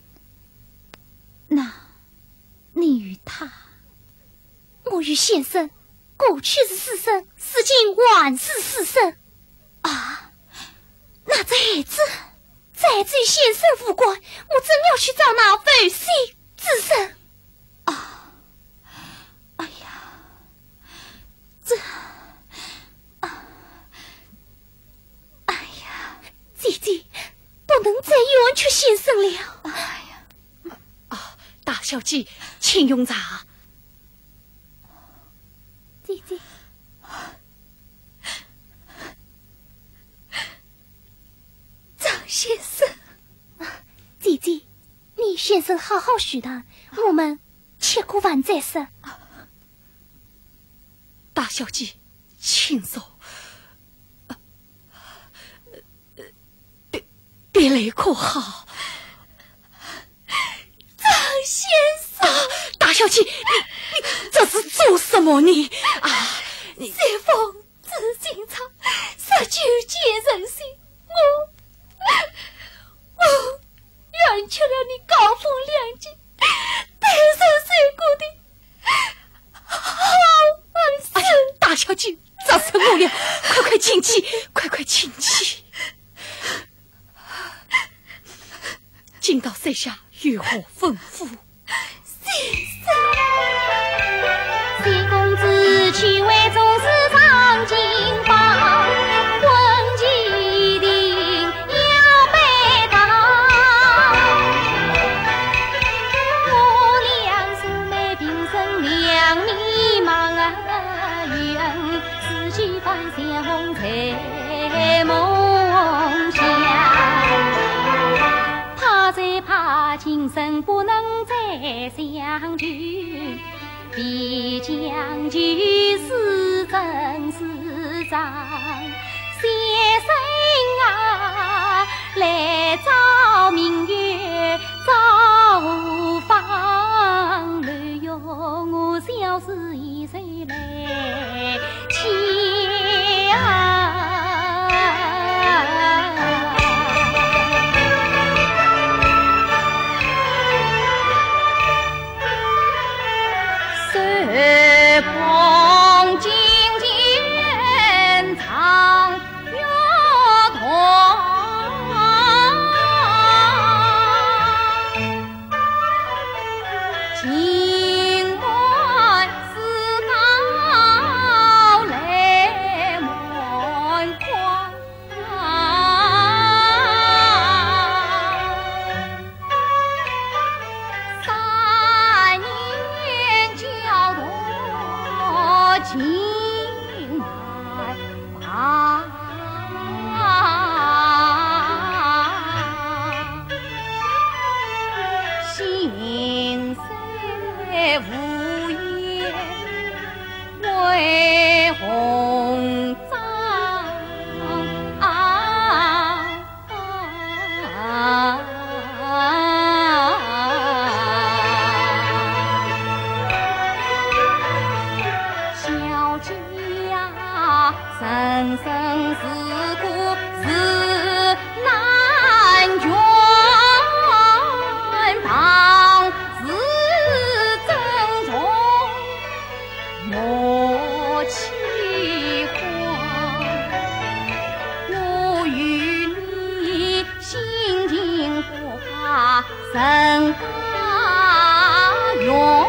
那你与他， 我与先生过去是师生，如今还是师生。啊，那这孩子在与先生无关，我真要去找那非死之身。 啊，哎呀，这，啊，哎呀， 姐姐不能再冤屈先生了。 哎呀， 啊，大小姐，请用茶。 姐姐，张先生，姐姐，你先生好好许他，我们吃过饭再说。 大小姐，请坐。别别来可好？ 张先生， 啊，大小姐，你你这是做什么呢？啊，你随风自今朝，十九见人心，我我冤屈了你高风亮节，带上水果的好恩师。 哎呀，大小姐，这是我了，快快请起，快快请起。今到谁下如何吩咐？ 谢公子去为宗师上金榜，婚期一定要备堂。我俩素昧平生两迷茫啊，愿四季芳香在梦乡。怕再怕今生不能再相聚，必将就是真是长先生啊，来找明月，找无方，留有我心也无言，为红妆啊啊小姐呀，生生世故是难圆，旁自珍重莫气欢。我与你心情不怕人家远。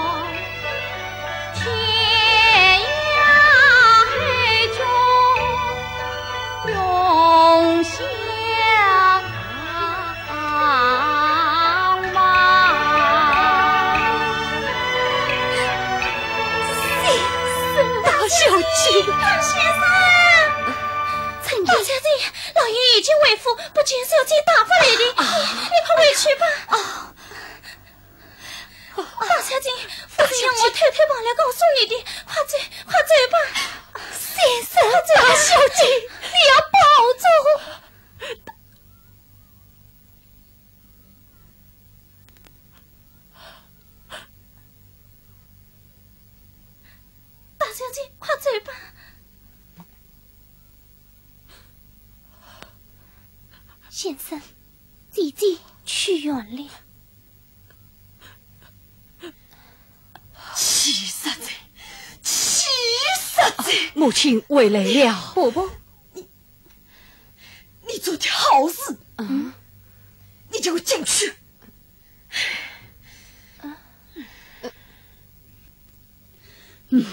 张先生，陈大小姐，老爷已经回府，不见小姐打发来的，你你快回去吧。哦，大小姐，夫人让我偷偷跑来告诉你的，快走，快走吧。先生，大小姐，你要保重。大小姐，快走吧。先生，弟弟去远了。 气死在，气死在！母亲回来了。 伯伯， 你你做的好事，嗯，你就进去。嗯。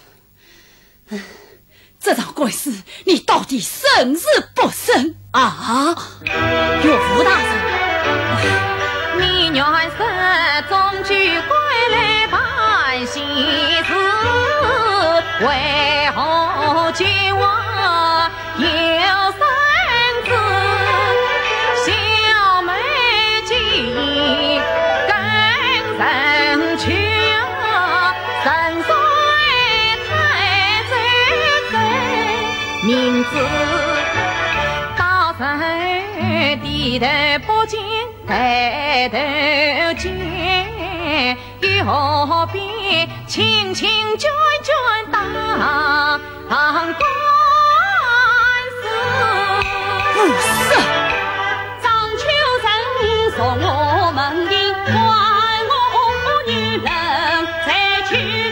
这场官司你到底胜是不胜啊？ 岳父大人， 你原是终居归来办喜事，为何今晚有生子？小妹记跟人去，人说名字到人低头不见抬头见，又何必轻轻卷卷当官司？ 不是， 张秋生送我门迎，怪我女人再去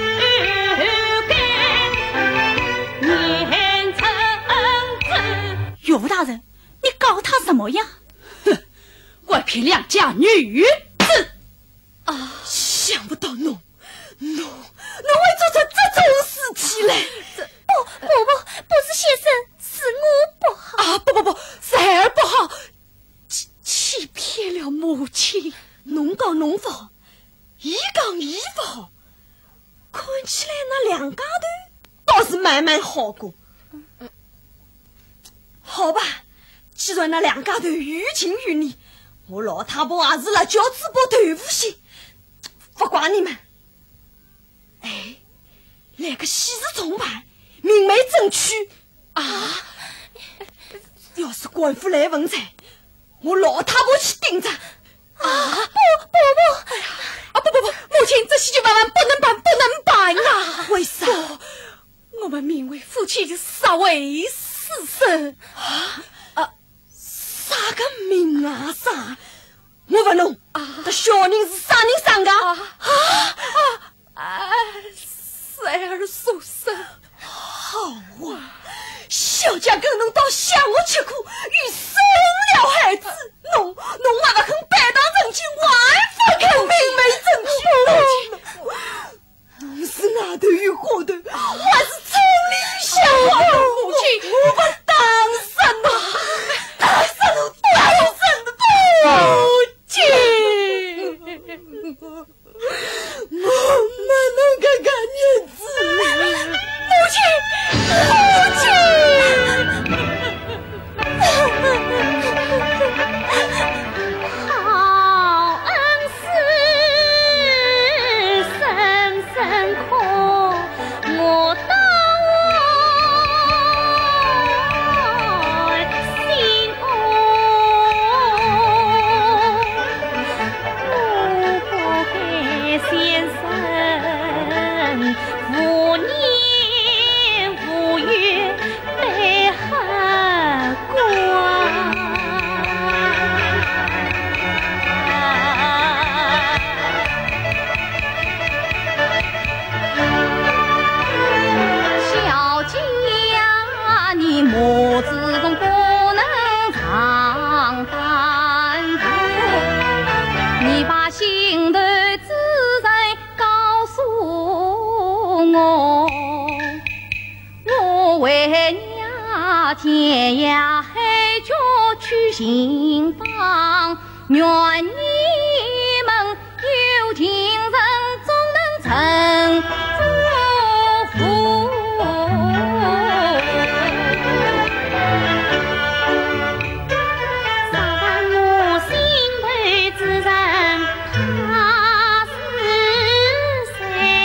岳父大人，你搞他什么呀？ 哼，外聘两家女子啊！想不到侬，侬，侬会做出这种事情来！ 这不不不，不是先生，是我不好啊！不不不，是孩儿不好，欺欺骗了母亲。侬讲侬不好，伊讲伊不好，看起来那两家头倒是蛮蛮好过。好吧，既然那两家头于情于理，我老太婆还是辣叫嘴巴豆腐心，不怪你们。哎，来个喜事重办，明媒正娶啊！要是官府来问财，我老太婆去盯着。啊！不不不！哎呀！啊不不不！母亲，这喜剧办办不能办，不能办啊！为啥？我们名为夫妻杀为死生啊！啊！啥个命啊啥？我不弄啊！这小人是啥人生的？啊啊啊！三儿所生。好啊！小家跟侬到乡下吃苦，与生了孩子，侬侬还不肯摆当正经，我还不肯明媒正娶。侬是外头与花头，我是从里向的母亲。 心房，愿你们有情人总能成祝福。上我心头之人他是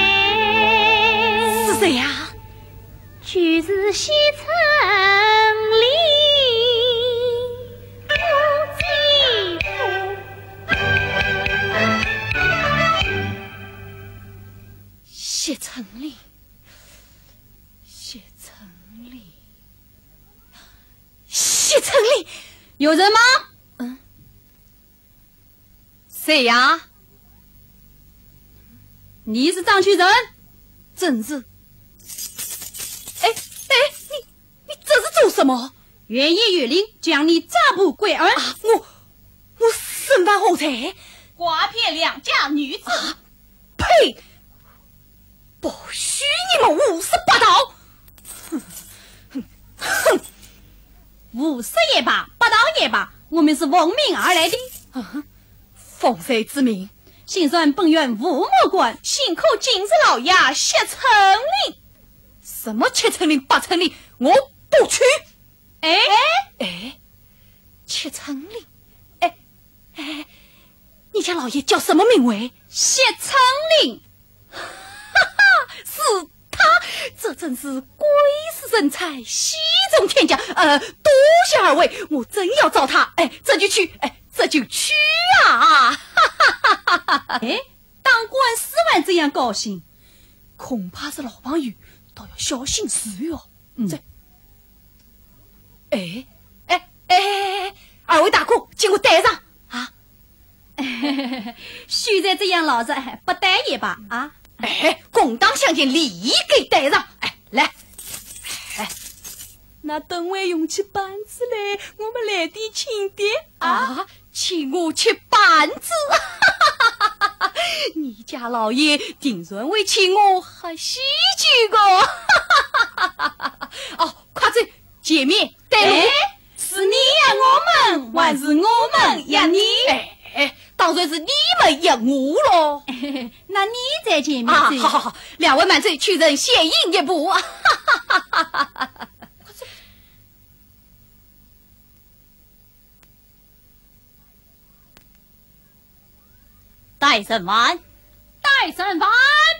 谁？ 是谁呀？ 就是西城里吴继父。 谢成礼，谢成礼，谢成礼， 有人吗？ 嗯， 谁呀？你是张居正？ 正是。哎哎，你你这是做什么？ 原爷月令将你抓捕归案。 啊，我我身犯何罪？ 瓜骗良家女子。 啊、呸！不许你们胡说八道！哼哼哼！ 胡说也罢，八道也罢，我们是奉命而来的。 啊，奉谁之命？ 心算本院吴某官，辛苦今日老爷谢成令。 什么七成令八成令，我不去。 哎哎，七成令，哎哎，你家老爷叫什么名谓？ 谢成令。 哈哈，是他，这真是鬼使人才，喜中天降。呃，多谢二位，我真要找他。哎，这就去，哎，这就去啊！哈哈哈哈哈！ 哎，当官十万这样高兴， 恐怕是老朋友。倒要小心事哟。嗯，这，哎哎哎，二位大哥，请我带上啊！ 须在这样老子不带也罢啊！ 哎，公党相见，理给带上。哎，来，哎， 那等会用起板子来，我们来点请点啊！请我吃板子。你家老爷定然会请我还喜剧个。哦，快走，见面带路。 哎，是你呀我们，还是我们呀你？ 哎，当然是你们呀我喽。 那你再见面。 啊，好好好，两位慢走，去人先引一步。哈哈哈哈哈哈！ 戴胜完，戴胜完。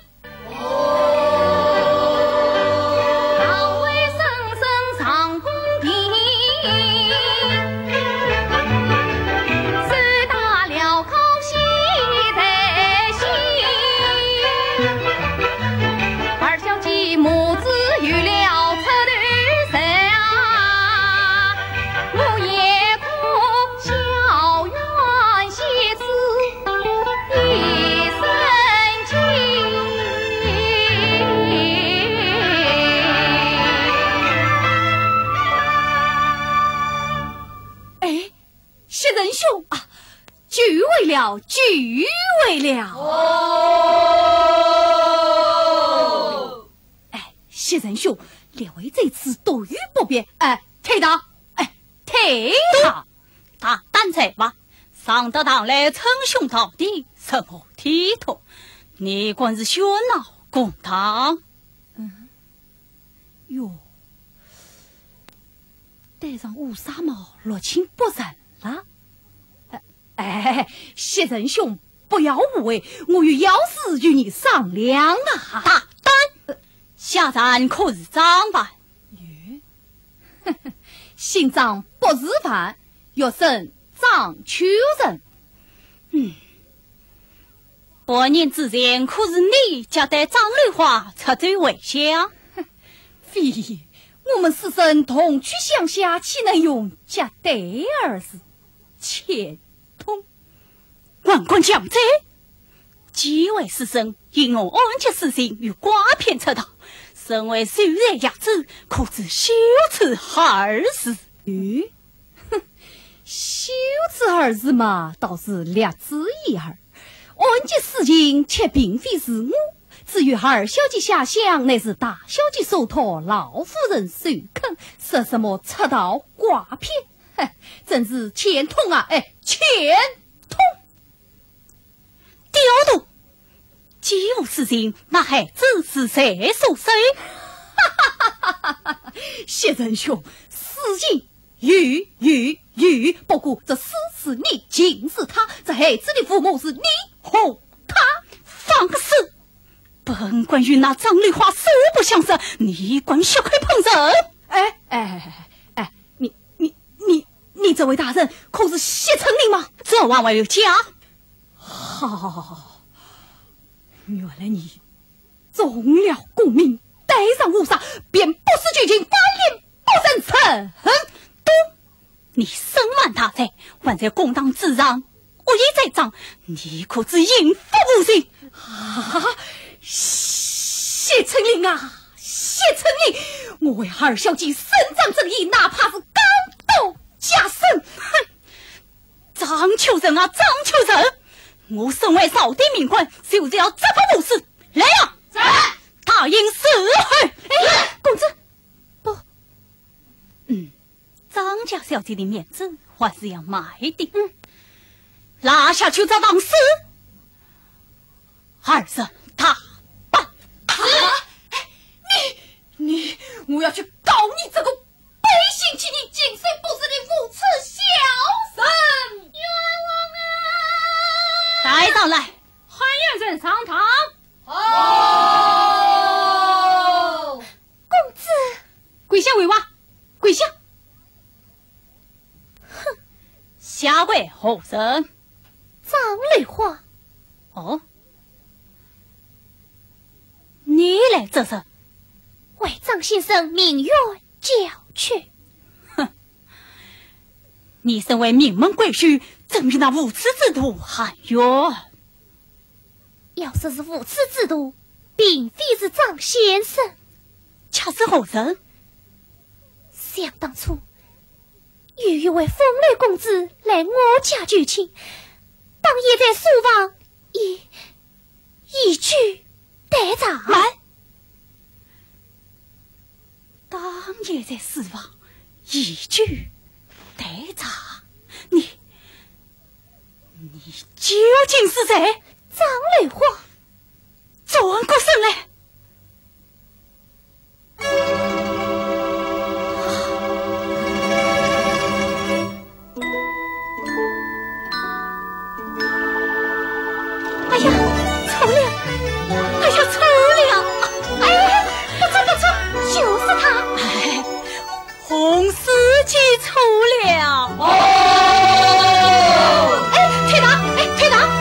老魏生生上宫廷，自打了高喜在心。二小姐母子遇了出头神啊，我也哭小院戏子。一生情， 哎，谢仁兄啊，聚为了，聚为了。哦，哎，谢仁兄，两位这次多遇不便，哎，退堂，哎，退堂， 他担在吧。上得堂来称兄道弟，什么体统？你光是喧闹公堂。 嗯，哟，戴上乌纱帽，落亲不认了。哎，谢仁兄，不要误会，我有要事与你商量啊。 大胆！下站可是张办？ 女，姓张不是犯，要审张秋人。嗯， 百年之前，可是你夹带张桂花出走为乡？ 非，我们师生同去乡下，岂能用夹带二字？切通， 万官将在，几位师生因我安吉私心与瓜片出逃，身为虽然亚子，可知羞耻二字。 咦，哼，羞耻二字嘛，倒是略知一二。安吉事情却并非是我，至于二小姐下乡，乃是大小姐受托老夫人授肯，说什么出逃瓜片。 真是钱通啊！哎，钱通！ 刁徒，既无此情，那孩子是谁所生？ 哈哈哈哈哈！谢仁兄，事情有有有，不过这死是你，竟是他，这孩子的父母是你和他。 放肆！本官与那张丽花素不相识，你管小亏碰人？ 哎哎哎哎，你你你你这位大人可是谢成林吗？ 这往外有假。 好，原来你中了功名，带上乌纱，便不思举情，翻脸不认臣。 都，你身万大才，还在公堂之上，我也在场，你可知应付不行？ 啊，谢成林啊，谢成林，我为二小姐伸张正义，哪怕是刚斗加身。 哼，张秋人啊，张秋人！我身为少帝命官，就是要执法无事。来啊！ 在答应死去。 哎，公子，不， 嗯，张家小姐的面子还是要卖的。嗯，拉下去找当死。二人打办。 啊！你你，我要去告你这个背信弃义、井水不死的无耻小生！冤枉啊！ 带上来， 韩元人上堂。 哦， 公子， 跪下为娃，跪下。 哼， 下跪后生。 张丽花。 哦，你来这是为张先生鸣冤叫屈。 哼，你身为名门贵婿，怎与那无耻之徒喊冤？ 要说是无耻之徒，并非是张先生， 恰是何人？ 想当初有一位风雷公子来我家求亲，当夜在书房一一举得偿。 来，当夜在书房一举得偿，你你究竟是谁？ 张丽花， 转过身来。 哎呀，错了！哎呀，错了！哎，不错不错，就是他！ 哎，洪司机错了！ 哦， 哎，退堂！哎，退堂！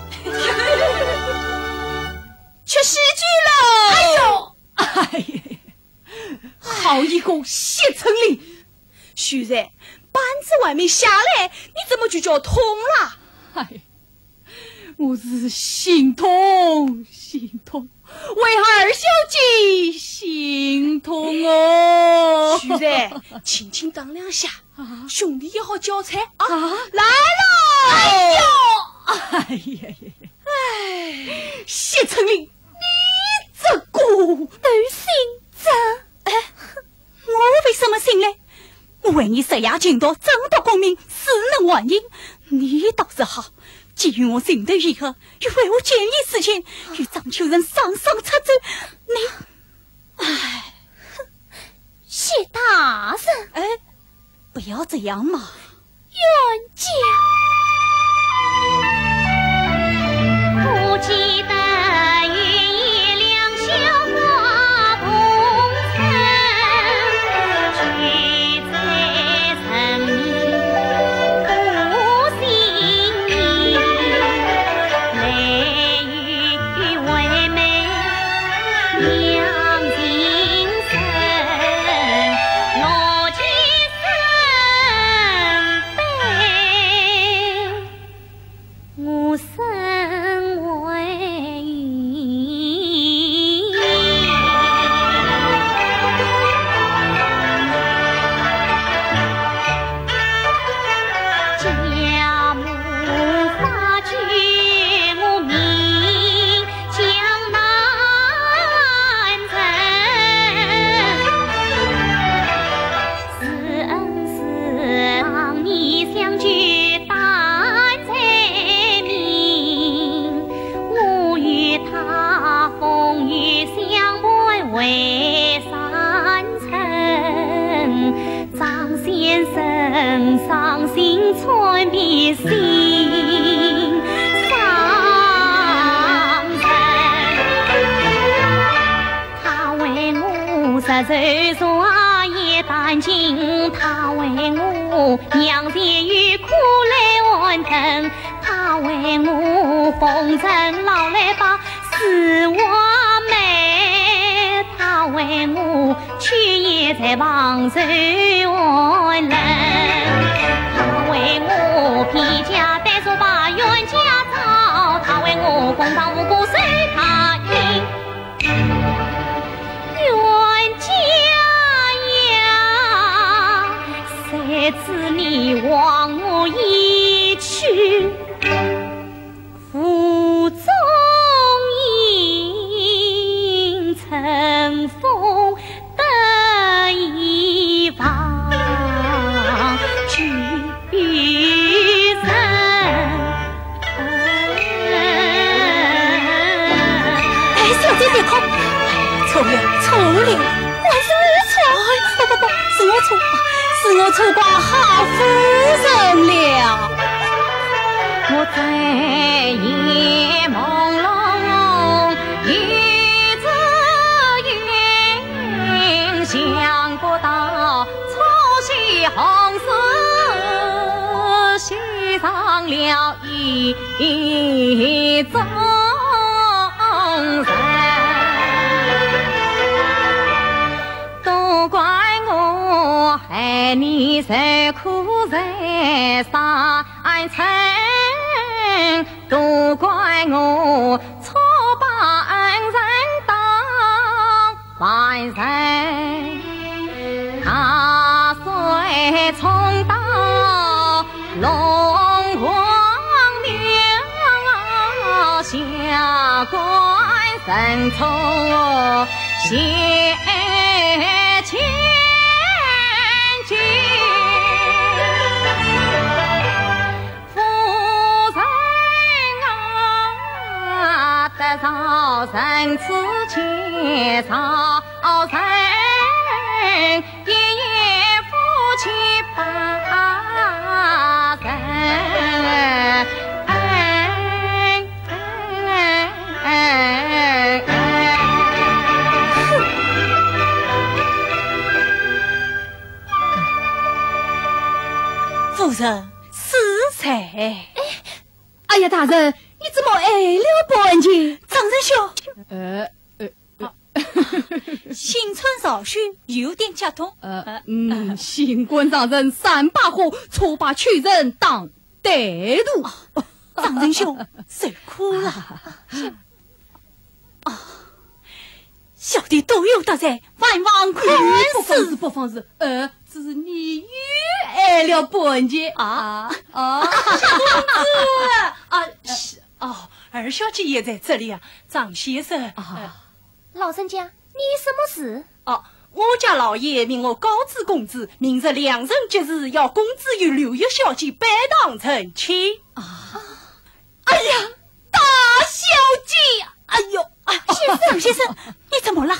出诗句了！ 哎呦，哎呀，好一个谢成林！虽然板子外面下来，你怎么就叫通了？哎，我是心痛心痛，为二小姐心痛哦。虽然轻轻当两下，兄弟也好交差啊！来了！哎呦，哎呀呀呀！哎，谢成林，你这个都姓张。 哎，我为什么信呢？我为你设下尽多争夺功名，死能忘因。你倒是好，既与我心头一合，又为我建议事情，与张秋人上上插嘴。你，哎， 谢大人， 哎，不要这样嘛， 冤家。不记得与一两小花同曾，却在城里不信你，泪雨为美两情深，落尽身悲，我身为人伤心穿遍心伤神，他为我十岁耍一担惊，他为我娘前有苦来完成，他为我风尘老来把四娃妹，他为我去也在旁受寒冷，他为我披甲戴手把冤家找，他为我公堂无辜随他赢，冤家呀，谁知你忘我一去，腹中隐尘封得一方举身。 哎，小姐别哭，错了错了，还是我错，哎，不不不，是我错，是我错怪好夫人了。 我在夜朦胧一只云，想不到朝夕红色喜上了一众人，都怪我害你受苦在山城，都怪我错把恩人当坏人，他虽冲到龙王庙，下官神从谢千金。得饶人此情少人，一夜夫妻八人。 夫人是谁？ 哎呀，大人，你怎么挨了本钱？ 张仁兄， 呃呃呃， 新春少许有点激动。 呃嗯，新官上任三把火，错把屈人当歹徒。 张仁兄，受苦了。啊，小弟都有得罪，万望宽不放恕。 肆，不放肆。呃，只是你又挨了本钱啊啊！ 啊，是哦，二小姐也在这里啊，张先生啊。 老人家，你什么事？ 哦，我家老爷命我告知公子，明日两人节日要公子与刘玉小姐拜堂成亲啊！哎呀，大小姐，哎呦，啊，先生，张先生，你怎么了？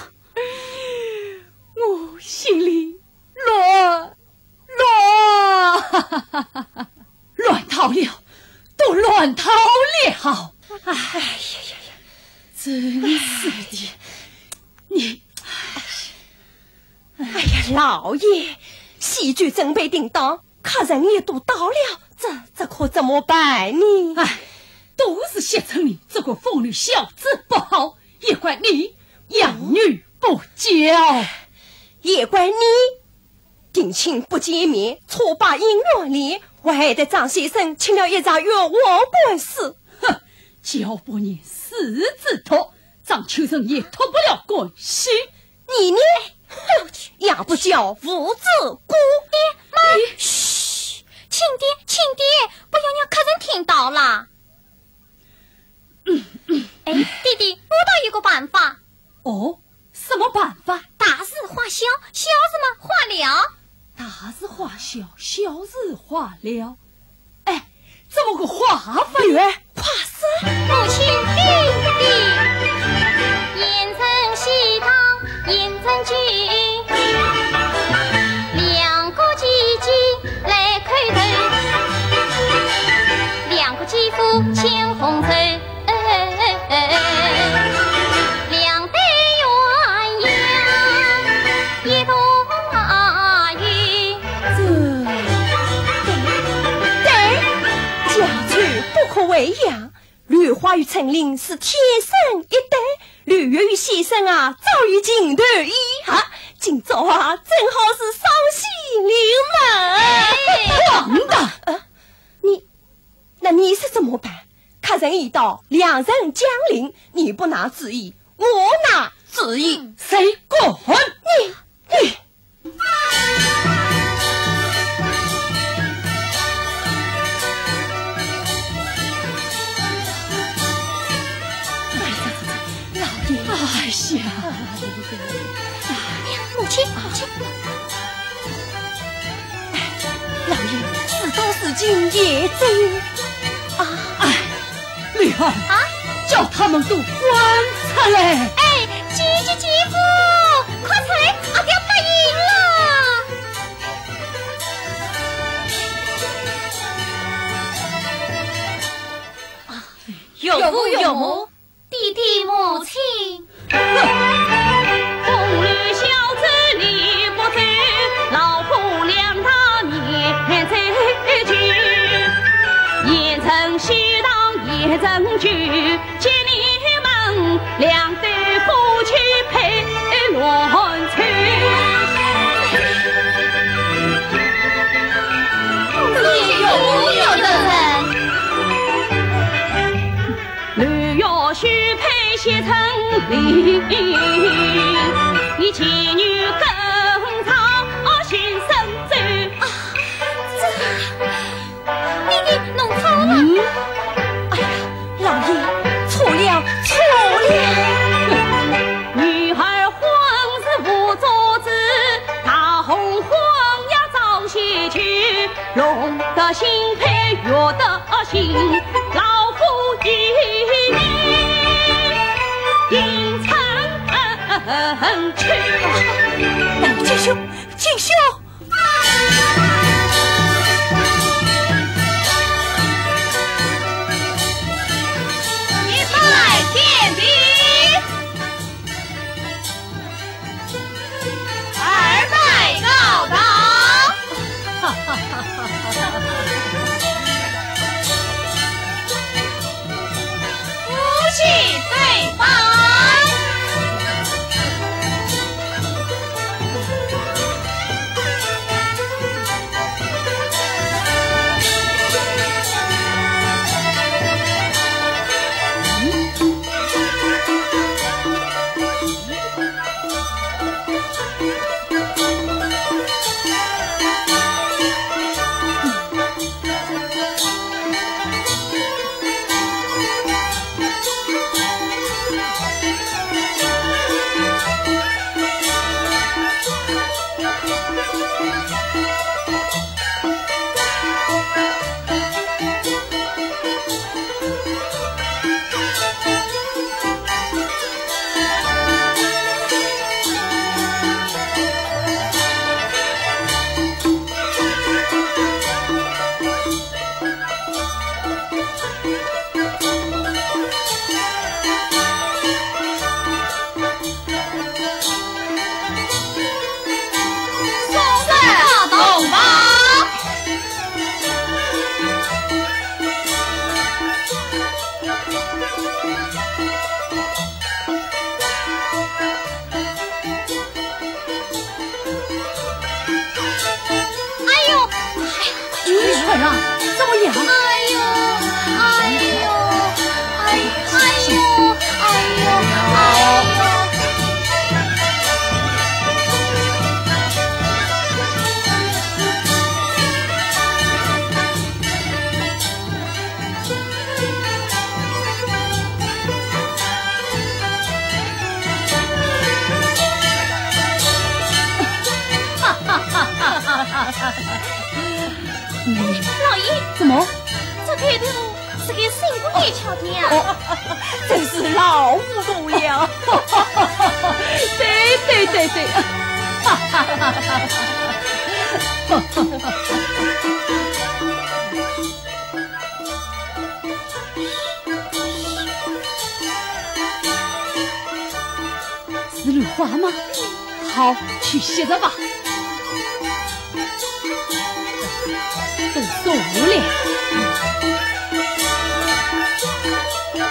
我心里乱乱乱套了，都乱套了。哎呀呀呀，真是的，你， 哎呀，老爷，喜剧准备叮当，客人也都到了，这这可怎么办呢？ 哎，都是谢成你这个疯女小子不好，也怪你养女不教， 也怪你定亲不见面，错把姻缘里，我害得张先生请了一场冤枉官司。 哼，交不你四字托，张秋生也脱不了关系。 你呢？哼，也不叫父子姑爹妈，嘘，亲爹，亲爹，不要让客人听到啦。 嗯嗯， 哎，弟弟，我倒有个办法。 哦，什么办法？ 大事化小，小事嘛化了。 大事化小，小事化了。哎，怎么个化法呀？ 跨生母亲弟弟，盐城西堂，盐城居，两个姐姐来为呀，绿花与陈琳是天生一对，绿月与先生啊，早已情投意合，今朝啊，正好是双喜临门。 王大， 呃，你，那你是怎么办？客人已到，两人将临，你不拿主意，我拿主意， 谁管你你。 哎呀， 母亲，母亲， 老爷，事到如今也真啊！ 哎，女儿啊，叫他们都滚出来！ 哎，姐姐姐夫，快出来，阿爹答应了。 有父有母， 弟弟母亲。 风雨小子你不走，老夫两大面走去，也曾西当也曾去，见你们两对夫妻配乱去。 你有有的人， 绿药须配写成礼，你妻女更长先生走啊，这弟弟弄错了。 嗯，哎呀，老爷错了错了， 女儿婚是无做子，大红婚呀早些去，龙的心配月的心，老夫一命应承去。 来进修进修。 一拜天地，二拜高堂。 哈哈哈哈哈！ 夫妻对拜。 老爷，怎么？ 这开头是给新姑爷瞧的呀？ 真是老糊涂了。 对对对对，哈哈哈哈哈！是绿花吗？好，去歇着吧。都走了。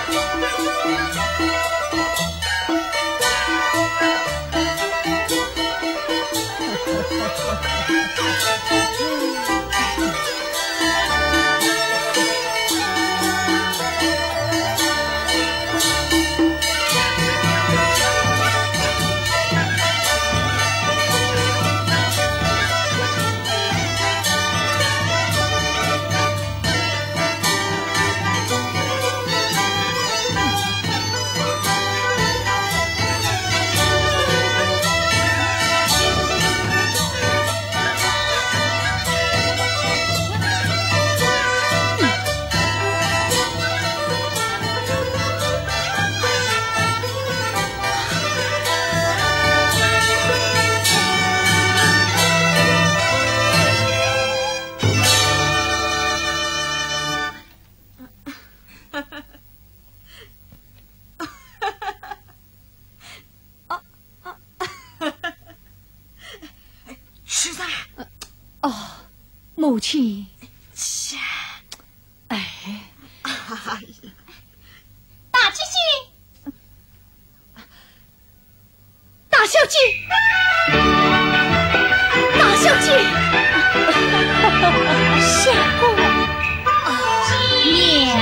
母亲，哎， 大姐姐， 大小姐，大小姐，相公， 娘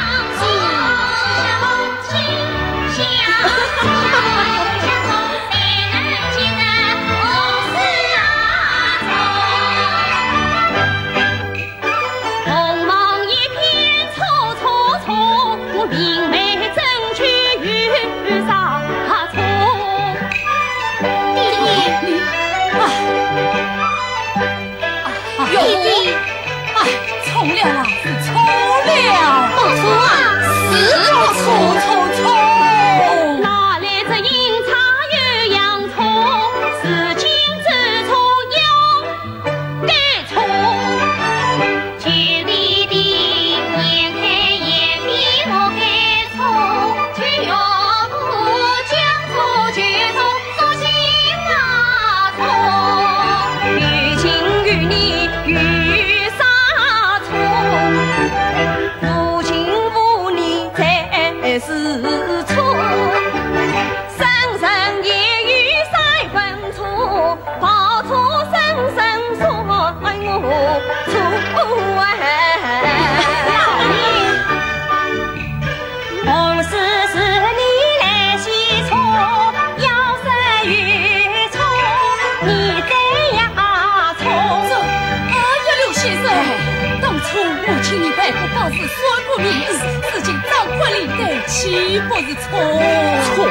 岂不是错？ 错！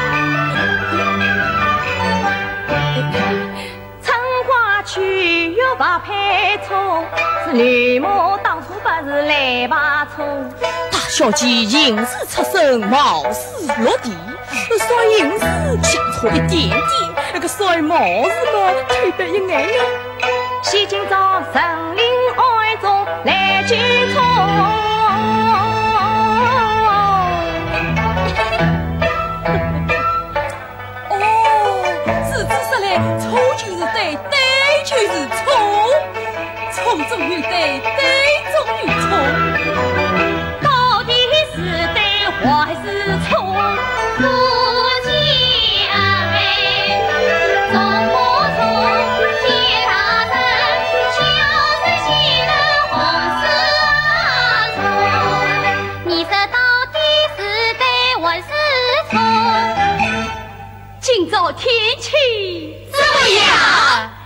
春花去又不配错，是女母当初不是来把错。 大小姐银子出身，貌似落地，所以银子相错一点点，那个所以貌似嘛，推得一眼眼。 西京朝神灵爱中来举错。 错中有对，对中有错， 到底是对还是错？ 夫妻二位从不从，谢大人就是喜人红丝绸。你说到底是对还是错？ 今朝天气怎么样？